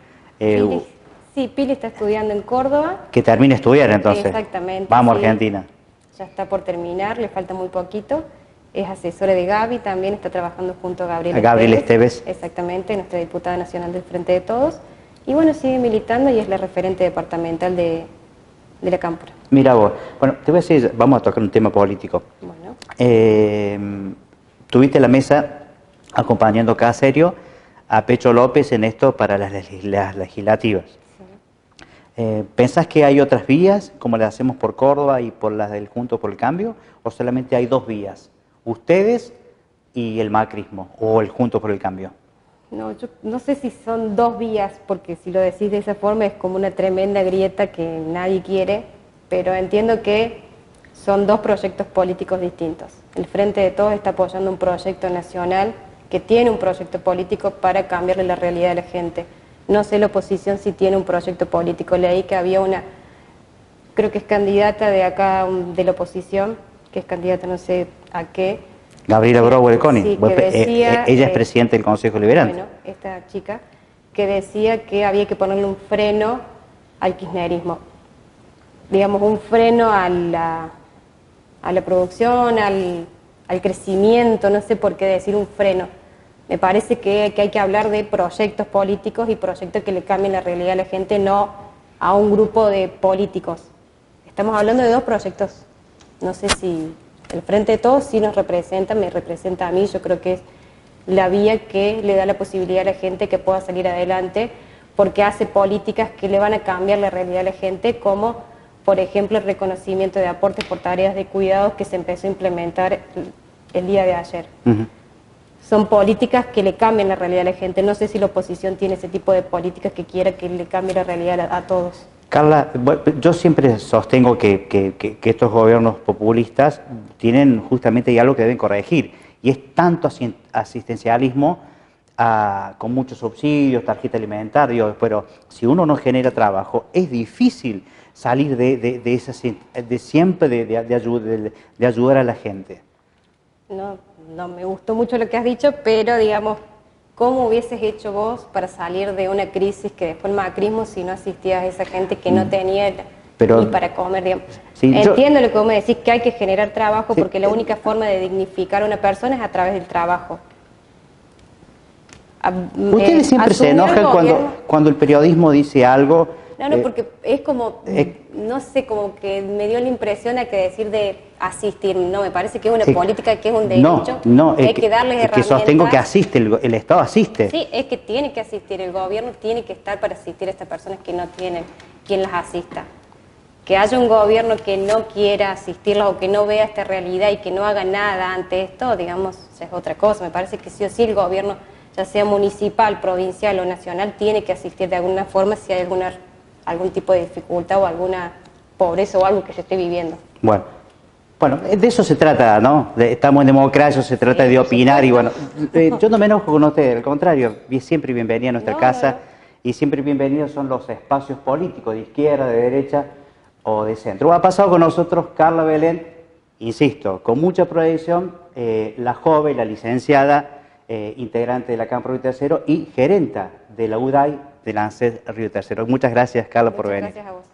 Pili está estudiando en Córdoba. Que termine de estudiar entonces. Exactamente. Vamos, sí. Argentina. Ya está por terminar, le falta muy poquito. Es asesora de Gaby, también está trabajando junto a Gabriel Esteves. Exactamente, nuestra diputada nacional del Frente de Todos. Y bueno, sigue militando y es la referente departamental de la cámpora. Mira vos, bueno, te voy a decir, vamos a tocar un tema político. Bueno. Tuviste la mesa acompañando cada serio a Pecho López en esto para las legislativas. ¿Pensás que hay otras vías, como las hacemos por Córdoba y por las del Juntos por el Cambio, o solamente hay dos vías? ¿Ustedes y el macrismo, o el Juntos por el Cambio? No, yo no sé si son dos vías, porque si lo decís de esa forma es como una tremenda grieta que nadie quiere, pero entiendo que son dos proyectos políticos distintos. El Frente de Todos está apoyando un proyecto nacional que tiene un proyecto político para cambiarle la realidad a la gente. No sé la oposición si tiene un proyecto político. Leí que había una, creo que es candidata de acá, de la oposición, que es candidata no sé a qué. Gabriela Brauer Coni, sí, decía, ella es presidenta del Consejo Liberante. Bueno, esta chica que decía que había que ponerle un freno al kirchnerismo. Digamos, un freno a la producción, al crecimiento, no sé por qué decir un freno. Me parece que hay que hablar de proyectos políticos y proyectos que le cambien la realidad a la gente, no a un grupo de políticos. Estamos hablando de dos proyectos. No sé si el Frente de Todos sí nos representa, me representa a mí, yo creo que es la vía que le da la posibilidad a la gente que pueda salir adelante, porque hace políticas que le van a cambiar la realidad a la gente, como por ejemplo el reconocimiento de aportes por tareas de cuidados que se empezó a implementar el día de ayer. Son políticas que le cambian la realidad a la gente. No sé si la oposición tiene ese tipo de políticas que quiera que le cambie la realidad a todos. Carla, yo siempre sostengo que estos gobiernos populistas tienen justamente algo que deben corregir, y es tanto asistencialismo con muchos subsidios, tarjeta alimentaria, pero si uno no genera trabajo, es difícil salir de ayudar a la gente. No me gustó mucho lo que has dicho, pero digamos, ¿cómo hubieses hecho vos para salir de una crisis que después el macrismo si no asistías a esa gente que no tenía ni para comer? Digamos? Sí, entiendo lo que vos me decís, que hay que generar trabajo, porque la única forma de dignificar a una persona es a través del trabajo. Ustedes siempre se enojan cuando el periodismo dice algo. No, porque es como, no sé, como que me dio la impresión a que decir de asistir. No, me parece que es una política, que es un derecho. Hay que darles herramientas. Que sostengo que asiste, el Estado asiste. Sí, es que tiene que asistir, el gobierno tiene que estar para asistir a estas personas que no tienen quien las asista. Que haya un gobierno que no quiera asistirlas o que no vea esta realidad y que no haga nada ante esto, digamos, es otra cosa. Me parece que sí o sí el gobierno, ya sea municipal, provincial o nacional, tiene que asistir de alguna forma si hay algún tipo de dificultad o alguna pobreza o algo que se esté viviendo. Bueno, de eso se trata, ¿no? Estamos en democracia, se trata de opinar y bueno, yo no me enojo con usted, al contrario, siempre bienvenida a nuestra casa y siempre bienvenidos son los espacios políticos de izquierda, de derecha o de centro. Ha pasado con nosotros Carla Belén, insisto, con mucha proyección, la joven, la licenciada, integrante de la Cámpora Río Tercero y gerenta de la UDAI de la ANSES Río Tercero. Muchas gracias, Carla, por venir. Gracias a vos.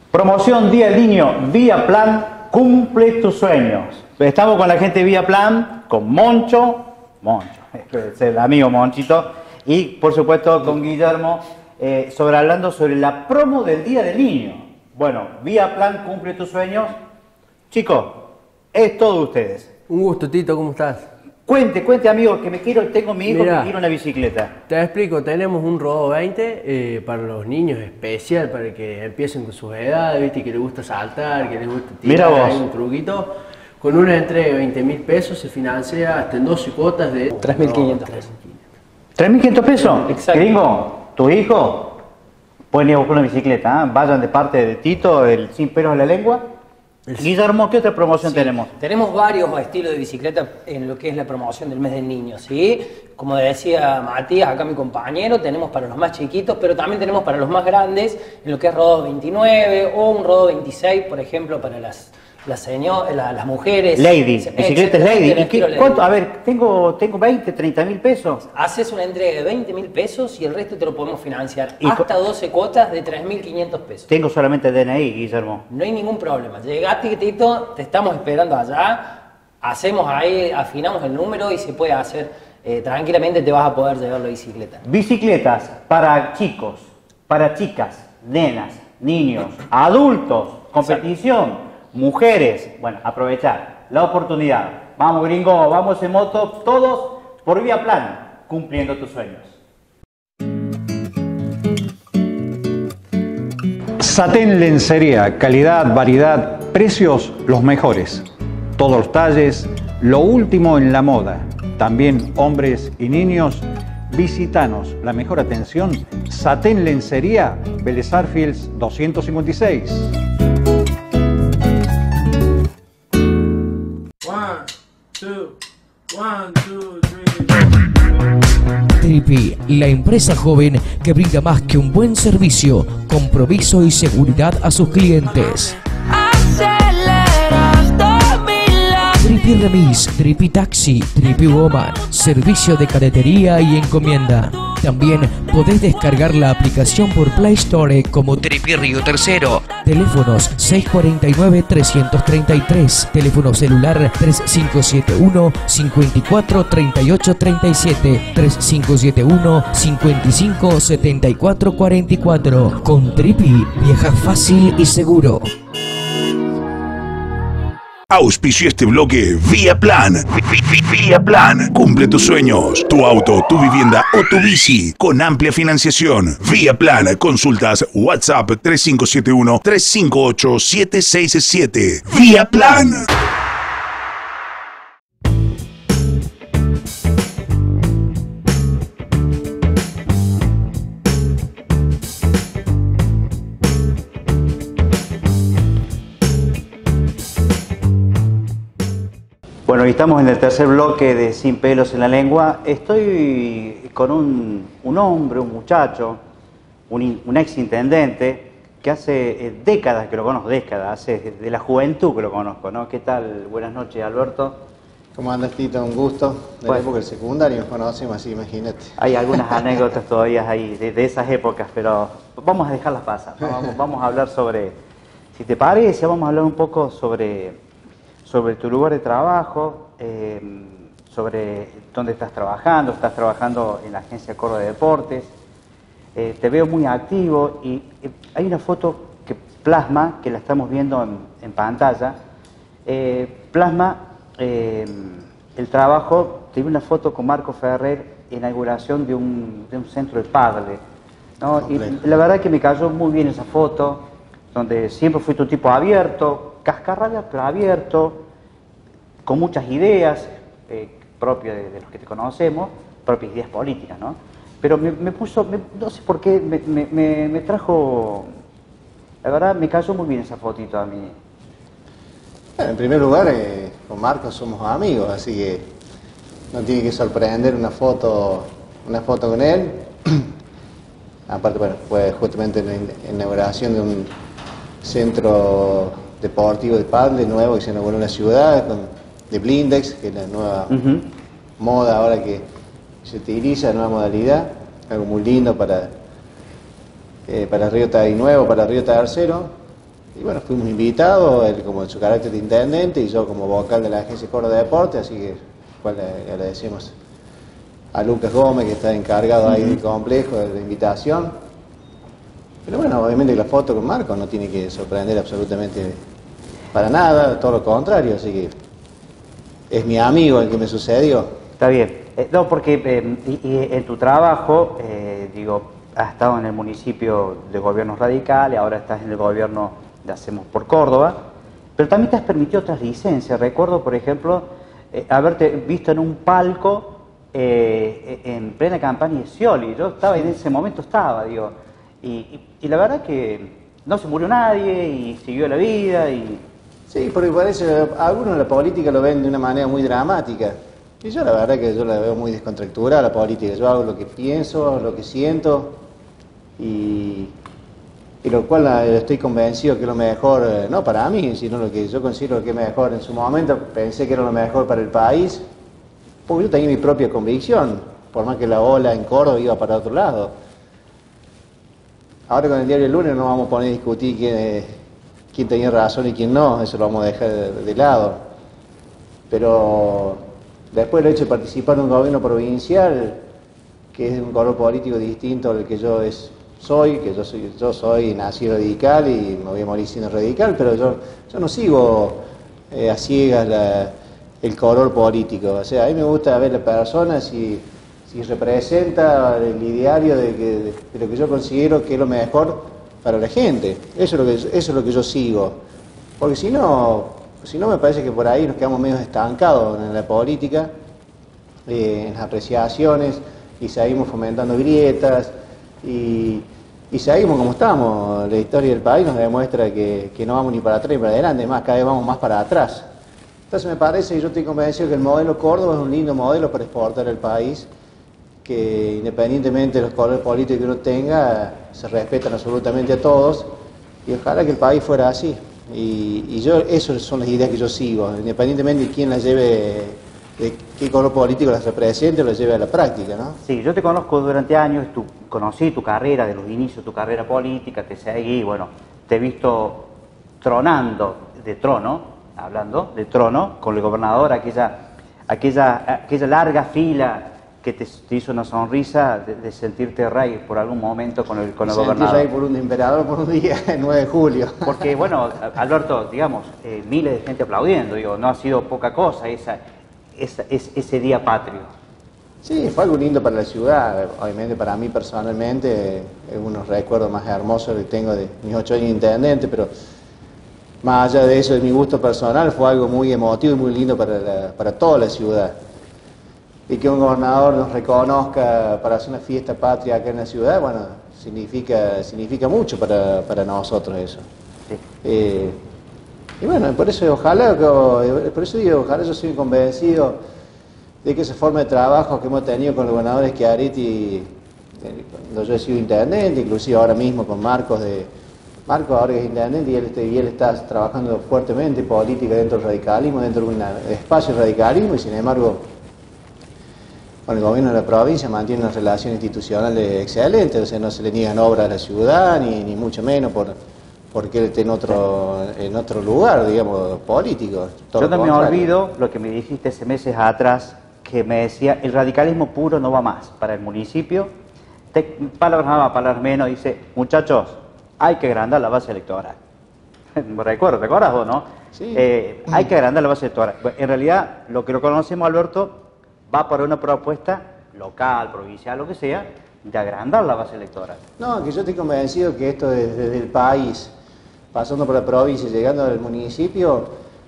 Promoción Día del Niño Vía Plan, cumple tus sueños. Estamos con la gente de Vía Plan, con Moncho, es el amigo Monchito, y por supuesto con Guillermo, hablando sobre la promo del Día del Niño. Bueno, Vía Plan, cumple tus sueños. Chicos, es todo de ustedes. Un gusto, Tito, ¿cómo estás? Cuente, amigo, que tengo mi hijo que quiere una bicicleta. Te explico, tenemos un Rodo 20 para los niños especial, para que empiecen con sus edades, ¿viste? Que les gusta saltar, que les gusta tirar un truquito. Con una entrega de 20.000 pesos se financia hasta en 12 cuotas de 3.500 pesos. ¿3.500 pesos? Exacto. Gringo, tu hijo pueden ir a buscar una bicicleta, ¿eh? Vayan de parte de Tito, el Sin Pelos en la Lengua. Guillermo, ¿qué otra promoción tenemos? Tenemos varios estilos de bicicleta en lo que es la promoción del mes del niño, ¿sí? Como decía Matías, acá mi compañero, tenemos para los más chiquitos, pero también tenemos para los más grandes, en lo que es Rodo 29 o un Rodo 26, por ejemplo, para las mujeres. Lady, bicicletas Lady. ¿Y cuánto? A ver, tengo 20, 30.000 pesos. Haces una entrega de 20.000 pesos y el resto te lo podemos financiar hasta 12 cuotas de 3.500 pesos. Tengo solamente DNI, Guillermo. No hay ningún problema. Llegaste, Tito, te estamos esperando allá. Hacemos ahí, afinamos el número y se puede hacer tranquilamente, te vas a poder llevar la bicicleta. Bicicletas para chicos, para chicas, nenas, niños, adultos, competición. Mujeres, bueno, aprovechar la oportunidad. Vamos, gringo, vamos en moto, todos por Vía Plan, cumpliendo tus sueños. Satén Lencería, calidad, variedad, precios los mejores. Todos los talles, lo último en la moda. También hombres y niños. Visítanos, la mejor atención. Satén Lencería, Vélez Arfiels 256. Tripi, la empresa joven que brinda más que un buen servicio, compromiso y seguridad a sus clientes. Tripi Remis, Tripi Taxi, Tripi Woman, servicio de cadetería y encomienda. También podés descargar la aplicación por Play Store como Tripi Río Tercero. Teléfonos 649-333, teléfono celular 3571 54 38 37, 3571 55 74 44. Con Tripi viaja fácil y seguro. Auspició este bloque Vía Plan. Vía Plan. Cumple tus sueños. Tu auto, tu vivienda o tu bici. Con amplia financiación. Vía Plan. Consultas WhatsApp 3571-358-767. Vía Plan. Bueno, y estamos en el tercer bloque de Sin Pelos en la Lengua. Estoy con un hombre, un muchacho, un ex intendente que hace décadas que lo conozco, hace de la juventud que lo conozco, ¿no? ¿Qué tal? Buenas noches, Alberto. ¿Cómo andas, Tito? Un gusto. De la época del secundario nos conocemos, así imagínate. Hay algunas anécdotas todavía ahí de esas épocas, pero vamos a dejarlas pasar. Vamos a hablar sobre, si te parece, vamos a hablar un poco sobre tu lugar de trabajo, sobre dónde estás trabajando en la agencia Córdoba de Deportes. Te veo muy activo y hay una foto que plasma, que la estamos viendo en pantalla, plasma el trabajo. Te vi una foto con Marco Ferrer, inauguración de un centro de pádel, ¿no? Y la verdad que me cayó muy bien esa foto, donde siempre fuiste un tipo abierto, cascarrabia pero abierto, con muchas ideas propias de los que te conocemos, propias ideas políticas, ¿no? Pero me puso, no sé por qué, me trajo, la verdad me cayó muy bien esa fotito a mí. Bueno, en primer lugar, con Marco somos amigos, así que no tiene que sorprender una foto con él. Aparte, bueno, fue justamente la inauguración de un centro deportivo de pádel nuevo que se inauguró en la ciudad, de Blindex, que es la nueva moda ahora que se utiliza, la nueva modalidad, algo muy lindo para Río Nuevo, para Río Tercero. Y bueno, fuimos invitados, él como en su carácter de intendente y yo como vocal de la agencia Córdoba de Deporte, así que pues, le agradecemos a Lucas Gómez, que está encargado ahí del complejo, de la invitación. Pero bueno, obviamente la foto con Marco no tiene que sorprender absolutamente para nada, todo lo contrario, así que es mi amigo el que me sucedió. Está bien. No, porque en tu trabajo, digo, has estado en el municipio de gobiernos radicales, ahora estás en el gobierno de Hacemos por Córdoba, pero también te has permitido otras licencias. Recuerdo, por ejemplo, haberte visto en un palco en plena campaña de Scioli. Yo estaba en ese momento, digo, y la verdad que no se murió nadie y siguió la vida. Sí, porque parece, algunos en la política lo ven de una manera muy dramática. Y yo la verdad que yo la veo muy descontracturada la política. Yo hago lo que pienso, lo que siento y lo cual estoy convencido que es lo mejor, no para mí, sino lo que yo considero que es mejor. En su momento pensé que era lo mejor para el país, porque yo tenía mi propia convicción, por más que la ola en Córdoba iba para otro lado. Ahora con el diario El Lunes no vamos a poner a discutir quién tenía razón y quién no, eso lo vamos a dejar de lado. Pero después del hecho de participar en un gobierno provincial, que es un color político distinto al que yo soy, que yo soy nacido radical y me voy a morir siendo radical, pero yo no sigo a ciegas el color político. O sea, a mí me gusta ver la persona si representa el ideario de lo que yo considero que es lo mejor para la gente. Eso es lo que yo sigo. Porque si no me parece que por ahí nos quedamos medio estancados en la política, en las apreciaciones, y seguimos fomentando grietas, y seguimos como estamos. La historia del país nos demuestra que no vamos ni para atrás ni para adelante, más cada vez vamos más para atrás. Entonces me parece, y yo estoy convencido que el modelo Córdoba es un lindo modelo para exportar al país, que independientemente de los colores políticos que uno tenga, se respetan absolutamente a todos, y ojalá que el país fuera así. Y esas son las ideas que yo sigo, independientemente de quién las lleve, de qué color político las represente o las lleve a la práctica, ¿no? Sí, yo te conozco durante años, conocí tu carrera, de los inicios de tu carrera política, te seguí, bueno, te he visto tronando de trono, hablando de trono, con el gobernador, aquella larga fila que te hizo una sonrisa de sentirte rey por algún momento con el gobernador. Sentí rey por un emperador por un día, el 9 de julio. Porque, bueno, Alberto, digamos, miles de gente aplaudiendo, digo, no ha sido poca cosa ese día patrio. Sí, fue algo lindo para la ciudad, obviamente para mí personalmente, es unos recuerdos más hermosos que tengo de mis 8 años de intendente, pero más allá de eso, de mi gusto personal, fue algo muy emotivo y muy lindo para toda la ciudad. Y que un gobernador nos reconozca para hacer una fiesta patria acá en la ciudad, bueno, significa mucho para nosotros eso. Sí. Y bueno, por eso digo, ojalá yo soy convencido de que esa forma de trabajo que hemos tenido con los gobernadores Schiaretti, cuando yo he sido intendente, inclusive ahora mismo con Marcos ahora que es intendente y él está trabajando fuertemente en política dentro del radicalismo, dentro de un espacio de radicalismo, y sin embargo con el gobierno de la provincia mantiene una relación institucional excelente, o sea, no se le niegan obras a la ciudad, ni mucho menos porque él esté en otro lugar, digamos, político. Yo no me olvido lo que me dijiste hace meses atrás, que me decía, el radicalismo puro no va más para el municipio. Palabras más, palabras menos, dice, muchachos, hay que agrandar la base electoral. Me recuerdo, ¿te acuerdas vos, no? Sí. Hay que agrandar la base electoral. En realidad, lo que lo conocemos, Alberto, va por una propuesta local, provincial, lo que sea, de agrandar la base electoral. No, que yo estoy convencido que esto desde el país, pasando por la provincia y llegando al municipio,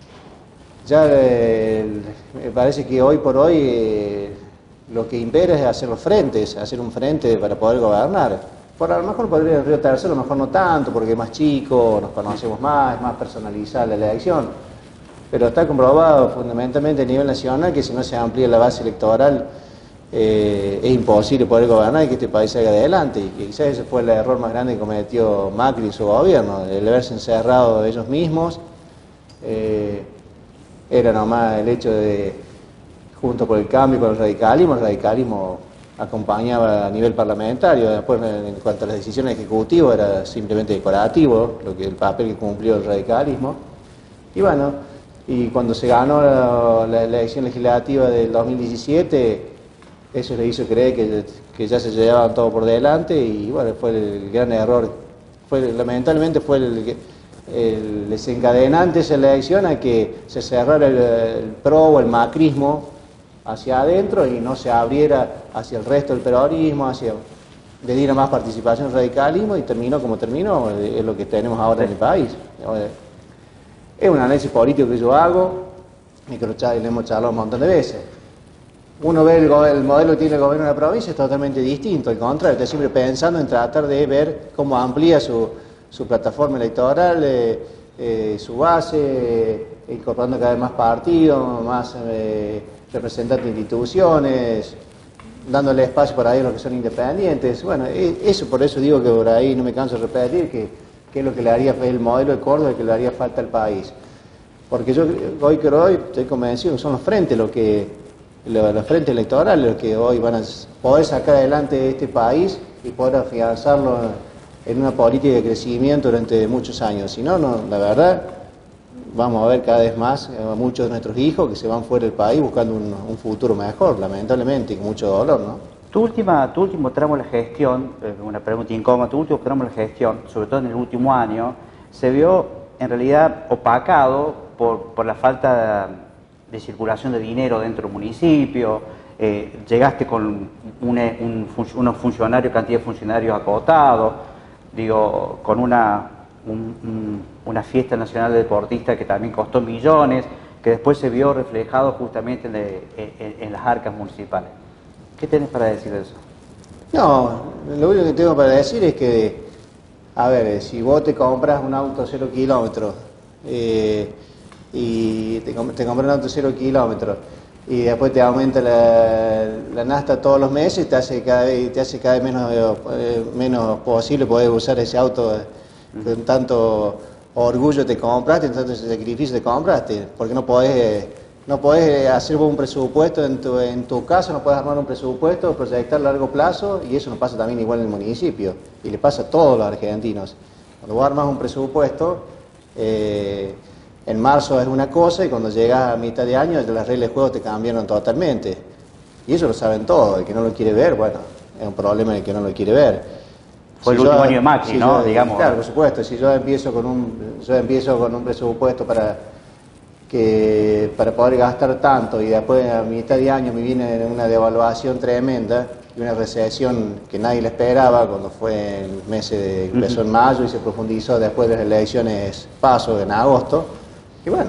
ya me parece que hoy por hoy lo que impera es hacer los frentes, hacer un frente para poder gobernar. A lo mejor podría el Río Tercero, a lo mejor no tanto, porque es más chico, nos conocemos más, es más personalizada la elección. Pero está comprobado fundamentalmente a nivel nacional que si no se amplía la base electoral es imposible poder gobernar y que este país salga adelante. Y que quizás ese fue el error más grande que cometió Macri y su gobierno, el haberse encerrado ellos mismos. Era nomás el hecho de, junto con el cambio, con el radicalismo acompañaba a nivel parlamentario. Después, en cuanto a las decisiones ejecutivas, era simplemente decorativo, el papel que cumplió el radicalismo. Y bueno, y cuando se ganó la elección legislativa del 2017, eso le hizo creer que ya se llevaban todo por delante, y bueno, fue el gran error. Lamentablemente fue el desencadenante esa elección a que se cerrara el PRO o el macrismo hacia adentro y no se abriera hacia el resto del peronismo, le diera más participación al radicalismo, y terminó como terminó, es lo que tenemos ahora en el país. Es un análisis político que yo hago y que le hemos charlado un montón de veces. Uno ve el modelo que tiene el gobierno de la provincia, es totalmente distinto, al contrario, está siempre pensando en tratar de ver cómo amplía su plataforma electoral, su base, incorporando cada vez más partidos, más representantes de instituciones, dándole espacio por ahí a los que son independientes. Bueno, por eso digo que por ahí no me canso de repetir que es lo que le haría el modelo de Córdoba, que le haría falta al país. Porque yo hoy estoy convencido que son los frentes los frentes electorales los que hoy van a poder sacar adelante este país y poder afianzarlo en una política de crecimiento durante muchos años. Si no, la verdad, vamos a ver cada vez más a muchos de nuestros hijos que se van fuera del país buscando un futuro mejor, lamentablemente, y con mucho dolor, ¿no? Tu último tramo de la gestión, una pregunta incómoda, tu último tramo de la gestión, sobre todo en el último año, se vio en realidad opacado por la falta de circulación de dinero dentro del municipio. Llegaste con unos funcionarios, cantidad de funcionarios acotados, con una fiesta nacional de deportistas que también costó millones, que después se vio reflejado justamente en las arcas municipales. ¿Qué tenés para decir de eso? No, lo único que tengo para decir es que, a ver, si vos te compras un auto 0 kilómetros y te compras un auto 0 kilómetros y después te aumenta la nafta todos los meses, te hace cada vez menos posible poder usar ese auto con tanto orgullo te compraste, con tanto sacrificio te compraste, porque no podés hacer un presupuesto en tu caso, no podés armar un presupuesto, proyectar a largo plazo, y eso nos pasa también igual en el municipio, y le pasa a todos los argentinos. Cuando vos armas un presupuesto, en marzo es una cosa, y cuando llegas a mitad de año las reglas de juego te cambiaron totalmente. Y eso lo saben todos, el que no lo quiere ver, bueno, es un problema el que no lo quiere ver. Fue el último año de Macri, ¿no? Digamos. Claro, por supuesto, si yo empiezo con un presupuesto para poder gastar tanto, y después a mitad de año me viene una devaluación tremenda y una recesión que nadie le esperaba, cuando fue el mes empezó en mayo y se profundizó después de las elecciones PASO en agosto. Y bueno,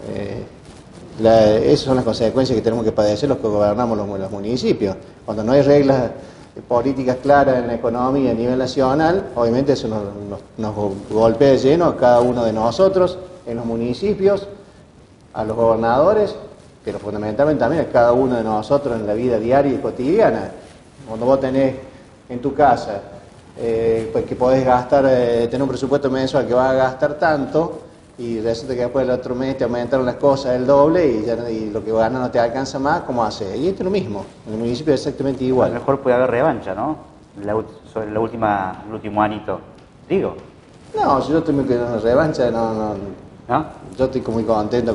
esas son las consecuencias que tenemos que padecer los que gobernamos los municipios. Cuando no hay reglas políticas claras en la economía a nivel nacional, obviamente eso nos golpea de lleno a cada uno de nosotros, en los municipios, a los gobernadores, pero fundamentalmente también a cada uno de nosotros en la vida diaria y cotidiana. Cuando vos tenés en tu casa que podés gastar, tener un presupuesto mensual que vas a gastar tanto, y resulta que después del otro mes te aumentaron las cosas el doble y lo que ganas no te alcanza más, ¿cómo haces? Y esto es lo mismo, en el municipio es exactamente igual. A lo mejor puede haber revancha, ¿no? Sobre el último anito, digo. No, si yo estoy muy con una revancha, no. Yo estoy muy contento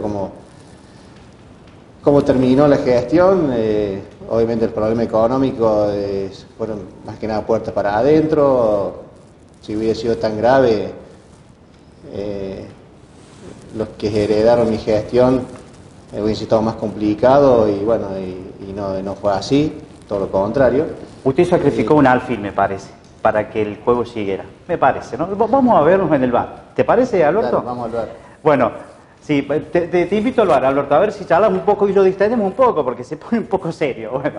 como terminó la gestión. Obviamente el problema económico fueron más que nada puertas para adentro. Si hubiera sido tan grave, los que heredaron mi gestión hubiese estado más complicado, y bueno, y no fue así, todo lo contrario. Usted sacrificó un alfil, me parece, para que el juego siguiera, me parece, ¿no? Vamos a vernos en el bar. ¿Te parece, Alberto? Claro, vamos al bar. Bueno, sí, te invito al bar, Alberto, a ver si charlamos un poco y lo distendemos un poco, porque se pone un poco serio. Bueno.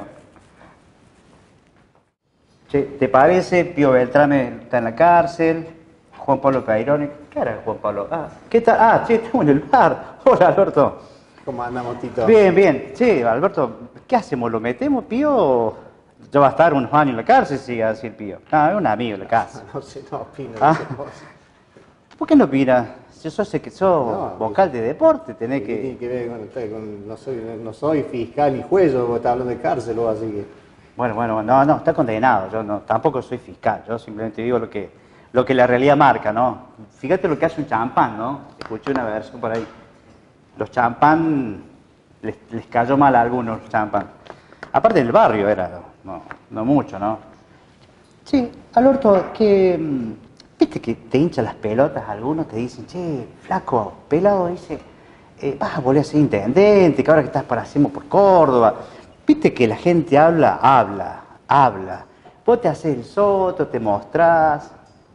Che, ¿te parece? Pío Beltrame está en la cárcel, Juan Pablo Cairone. ¿Qué hará Juan Pablo? ¿Qué tal? Che, estamos en el bar. Hola, Alberto. ¿Cómo andamos, Tito? Bien, bien. Che, Alberto, ¿qué hacemos? ¿Lo metemos, Pío? Ya va a estar unos años en la cárcel, sigue a decir Pío. No, es un amigo en la casa. No sé, no opino. ¿Por qué no opinas? Si sos vocal de deporte, tenés que... Tiene que ver no soy fiscal ni juez, vos estás hablando de cárcel, así que... Bueno, no, está condenado. Yo no, tampoco soy fiscal, yo simplemente digo lo que la realidad marca, ¿no? Fíjate lo que hace un champán, ¿no? Escuché una versión por ahí. Los champán, les cayó mal a algunos los champán. Aparte del barrio era, no mucho, ¿no? Sí, Alberto, viste que te hinchan las pelotas, algunos te dicen, che, flaco, pelado, dice, vas a volver a ser intendente, que ahora que estás hacemos por Córdoba. Viste que la gente habla. Vos te haces el soto, te mostrás.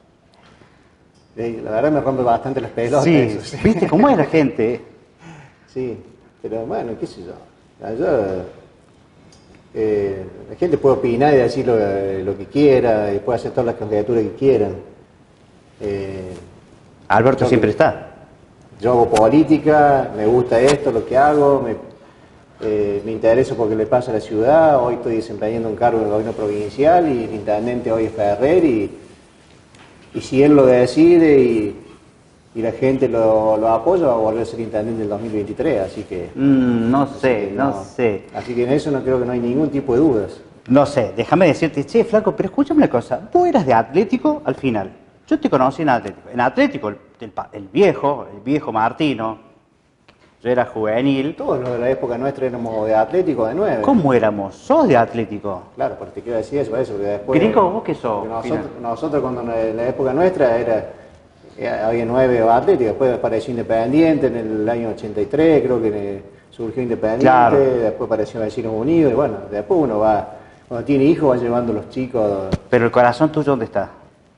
La verdad me rompe bastante las pelotas. Sí, eso, sí. viste cómo es la gente. Sí, pero bueno, qué sé yo. La gente puede opinar y decir lo que quiera, y puede hacer todas las candidaturas que quieran. Alberto siempre está. Yo hago política, me gusta esto, lo que hago, me intereso porque le pasa a la ciudad. Hoy estoy desempeñando un cargo en el gobierno provincial y el intendente hoy es Ferrer, y si él lo decide y la gente lo apoya, va a volver a ser intendente en el 2023, así que... no sé. Así que en eso no creo que no hay ningún tipo de dudas. No sé, déjame decirte, che, flaco, pero escúchame una cosa, vos eras de Atlético al final, yo te conocí en Atlético. En Atlético, el viejo Martino, yo era juvenil. Todos los de la época nuestra éramos de Atlético, de 9. ¿Cómo éramos? ¿Sos de Atlético? Claro, pero te quiero decir eso, porque después... Gringo, ¿vos qué sos? Nosotros cuando en la época nuestra había 9 Atléticos, después apareció Independiente en el año 83, creo que surgió Independiente, claro. Después apareció Vecinos Unidos, y bueno, después uno va, cuando tiene hijos, va llevando a los chicos. ¿Pero el corazón tuyo dónde está?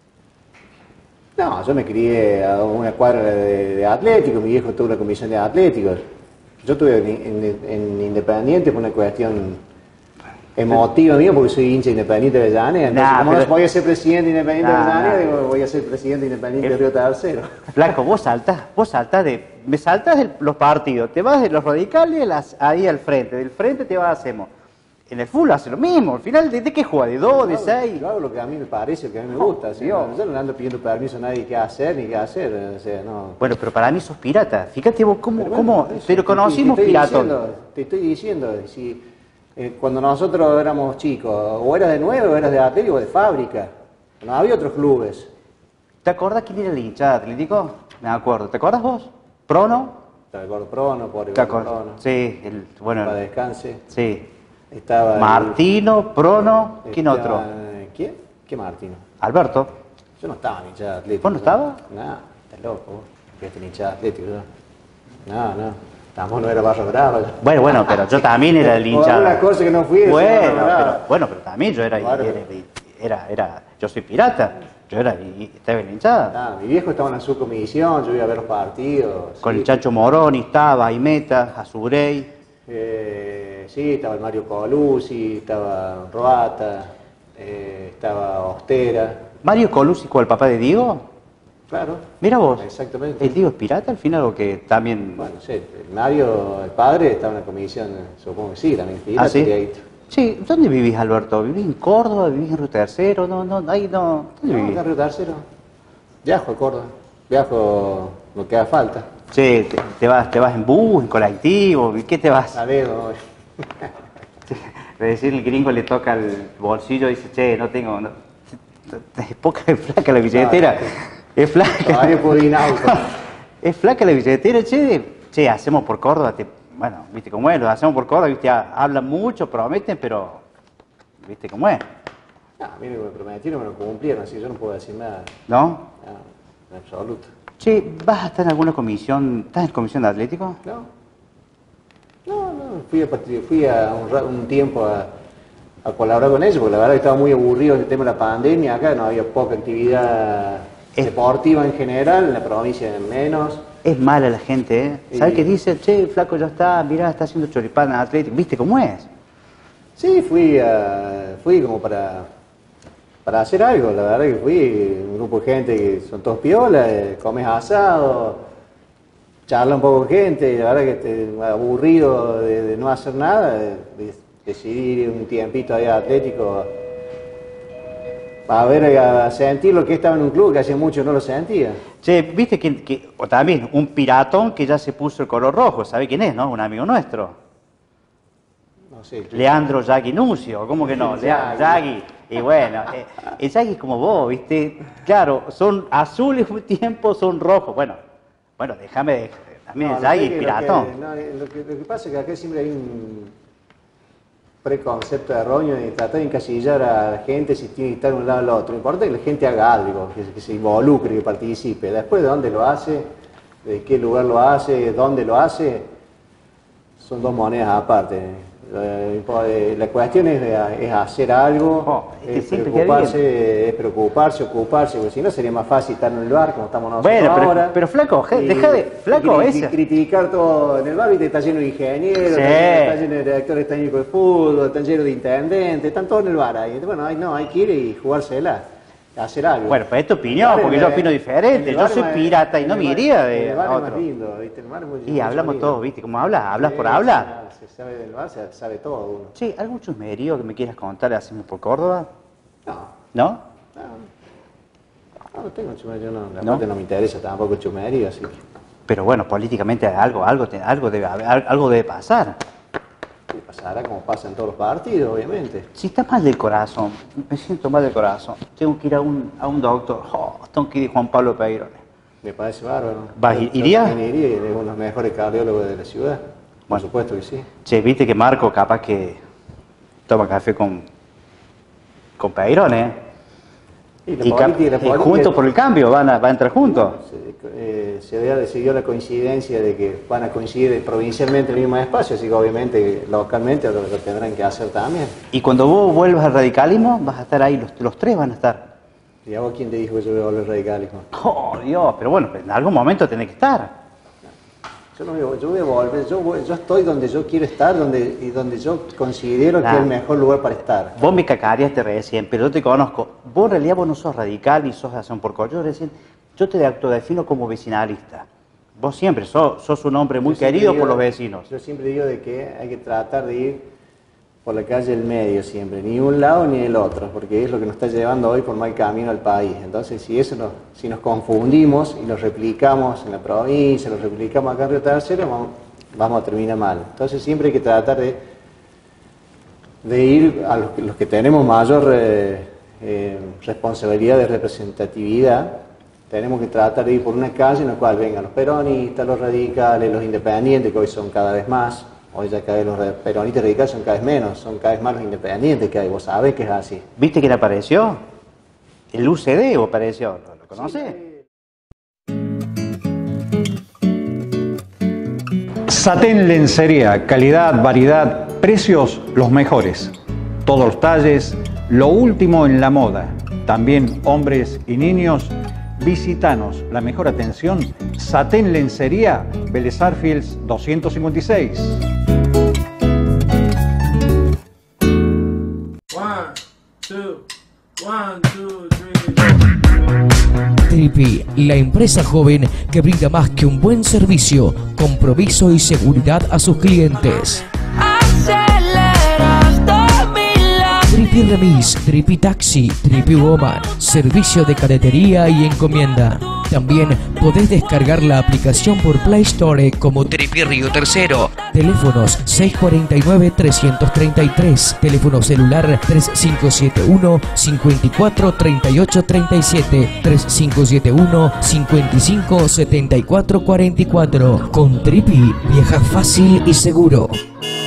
No, yo me crié a una cuadra de Atlético, mi viejo tuvo una comisión de Atléticos. Yo estuve en Independiente por una cuestión emotiva mío, porque soy hincha Independiente de Avellaneda. Entonces, como no voy a ser presidente Independiente de Avellaneda, digo, voy a ser presidente Independiente de Río Tercero. Flaco, vos saltás me saltás de los partidos, te vas de los radicales ahí al frente, del frente te vas a Hacemos. En el fútbol hace lo mismo, al final, ¿de qué juega? ¿De 2, de 6? Yo hago lo que a mí me parece, lo que a mí me gusta. ¿Sí? Yo no ando pidiendo permiso a nadie qué hacer ni qué hacer. O sea, no. Bueno, pero para mí sos pirata. Fíjate vos pero conocimos piratón. Te estoy diciendo, si cuando nosotros éramos chicos, o eras de 9 o eras de Atlético o de Fábrica. No había otros clubes. ¿Te acordás quién era el hincha de Atlético? Me acuerdo. ¿Te acordás vos? ¿Prono? Te acuerdo, Prono, por Prono. Sí, bueno. Para descanse. Sí. Estaba Martino, Prono, ¿quién otro? ¿Quién? ¿Qué Martino? Alberto. Yo no estaba en hinchada Atlético. ¿Vos no estabas? No, estás loco vos. Que en hinchada Atlético yo. No. Tampoco no era Barra Brava. Bueno, pero yo también era el hinchada. Una cosa que no fui. Pero también yo era yo soy pirata. Yo estaba en la hinchada. Mi viejo estaba en la subcomisión, yo iba a ver los partidos. Con el Chacho Moroni estaba, Aimeta, Azurey. Sí, estaba el Mario Colucci, estaba Roata, estaba Ostera. ¿Mario Colucci con el papá de Diego? Claro. Mira vos. Exactamente. ¿El Diego es pirata al final o que también...? Bueno, sí, el Mario, el padre, estaba en la comisión, supongo que sí, también pirata. ¿Ah, sí? Sí, ¿dónde vivís, Alberto? ¿Vivís en Córdoba? ¿Vivís en Río Tercero? Ahí no. ¿Dónde vivís? En Río Tercero. Viajo a Córdoba. Viajo lo que haga falta. Che, te vas en bus, en colectivo, ¿qué te vas? A ver, no. De decir, el gringo le toca el bolsillo y dice, che, no tengo... Es poca, es flaca la billetera. Es flaca. Es flaca la billetera, che, hacemos por Córdoba, bueno, viste cómo es, lo hacemos por Córdoba, viste, hablan mucho, prometen, pero viste cómo es. No, a mí me prometieron, me lo cumplieron, así que yo no puedo decir nada. ¿No? No, en absoluto. Che, ¿vas a estar en alguna comisión? ¿Estás en comisión de Atlético? No, fui a un tiempo a colaborar con ellos, porque la verdad estaba muy aburrido el tema de la pandemia, acá no había poca actividad deportiva en general, en la provincia menos. Es mala la gente, ¿eh? ¿Sabes qué dice? Che, flaco ya está, mirá, está haciendo choripán en Atlético, ¿viste cómo es? Sí, fui como para hacer algo, la verdad que fui, un grupo de gente que son todos piolas, comes asado, charla un poco con gente, la verdad que aburrido de no hacer nada, decidí ir un tiempito ahí a Atlético a sentir lo que estaba en un club que hace mucho no lo sentía. Che, viste o también un piratón que ya se puso el color rojo, ¿sabe quién es, no? Un amigo nuestro. No no sé. Leandro Yagui Nucio, ¿cómo que no? Yagui. Y bueno, el Yagui es como vos, ¿viste? Claro, son azules un tiempo, son rojos. Bueno, déjame, también el Yagui es piratón. Lo que pasa es que acá siempre hay un preconcepto erróneo de tratar de encasillar a la gente si tiene que estar de un lado al otro. Lo importante es que la gente haga algo, que se involucre, que participe. Después de dónde lo hace, de qué lugar lo hace, dónde lo hace, son dos monedas aparte. La cuestión es hacer algo, es preocuparse, ocuparse, porque si no sería más fácil estar en el bar como estamos nosotros ahora. Pero flaco, deja de... Flaco, criticar todo en el bar, ¿viste? Está lleno de ingenieros, está lleno de directores técnicos de fútbol, está lleno de intendentes, están todos en el bar ahí. Bueno, hay que ir y jugársela. Hacer algo. Bueno, pues es tu opinión, porque yo opino diferente. Yo soy pirata y no me iría de otro. Y hablamos todos, ¿viste? ¿Cómo hablas por hablar? Se sabe del bar, se sabe todo uno. Sí, ¿algún chusmerío que me quieras contar hacemos por Córdoba? No. ¿No? No tengo chusmerío, no. La parte no me interesa tampoco el chusmerío, así que... Pero bueno, políticamente algo debe pasar. Pasará como pasa en todos los partidos, obviamente. Si está mal del corazón, me siento mal del corazón, tengo que ir a un doctor, tengo que ir a Juan Pablo Peirone. Me parece bárbaro. ¿Iría? Iría, es uno de los mejores cardiólogos de la ciudad. Por supuesto que sí. Che, viste que Marco capaz que toma café con Peirone, y juntos por el cambio, van a entrar juntos. Se decidió la coincidencia de que van a coincidir provincialmente en el mismo espacio, así que obviamente localmente lo tendrán que hacer también. Y cuando vos vuelvas al radicalismo, vas a estar ahí, los tres van a estar. ¿Y a vos quién te dijo que yo voy a volver al radicalismo? Oh, Dios, pero bueno, en algún momento tenés que estar. Yo voy a volver, yo estoy donde yo quiero estar, donde yo considero que es el mejor lugar para estar. Vos me cacareaste recién, pero yo te conozco. Vos en realidad no sos radical ni sos acción por Córdoba. Yo te autodefino como vecinalista. Vos siempre sos un hombre muy querido por los vecinos. Yo siempre digo de que hay que tratar de ir por la calle del medio siempre, ni un lado ni el otro, porque es lo que nos está llevando hoy por mal camino al país. Entonces, si nos confundimos y lo replicamos en la provincia, lo replicamos acá en Río Tercero, vamos a terminar mal. Entonces, siempre hay que tratar de ir a los que tenemos mayor responsabilidad de representatividad. Tenemos que tratar de ir por una calle en la cual vengan los peronistas, los radicales, los independientes, que hoy son cada vez más. Hoy ya cada vez los peronistas radicales son cada vez menos, son cada vez más los independientes que hay. Vos sabés que es así. ¿Viste quién apareció? El UCD apareció, ¿lo conocés? Satén Lencería, calidad, variedad, precios los mejores. Todos los talles, lo último en la moda. También hombres y niños. Visítanos, la mejor atención, Satén Lencería, Vélez Arfiels 256. Tripi, la empresa joven que brinda más que un buen servicio, compromiso y seguridad a sus clientes. Tripi Remis, Tripi Taxi, Tripi Woman, servicio de cadetería y encomienda. También podés descargar la aplicación por Play Store como Tripi Río Tercero. Teléfonos 649-333, teléfono celular 3571 54 38 37, 3571 55 74 44. Con Tripi viaja fácil y seguro.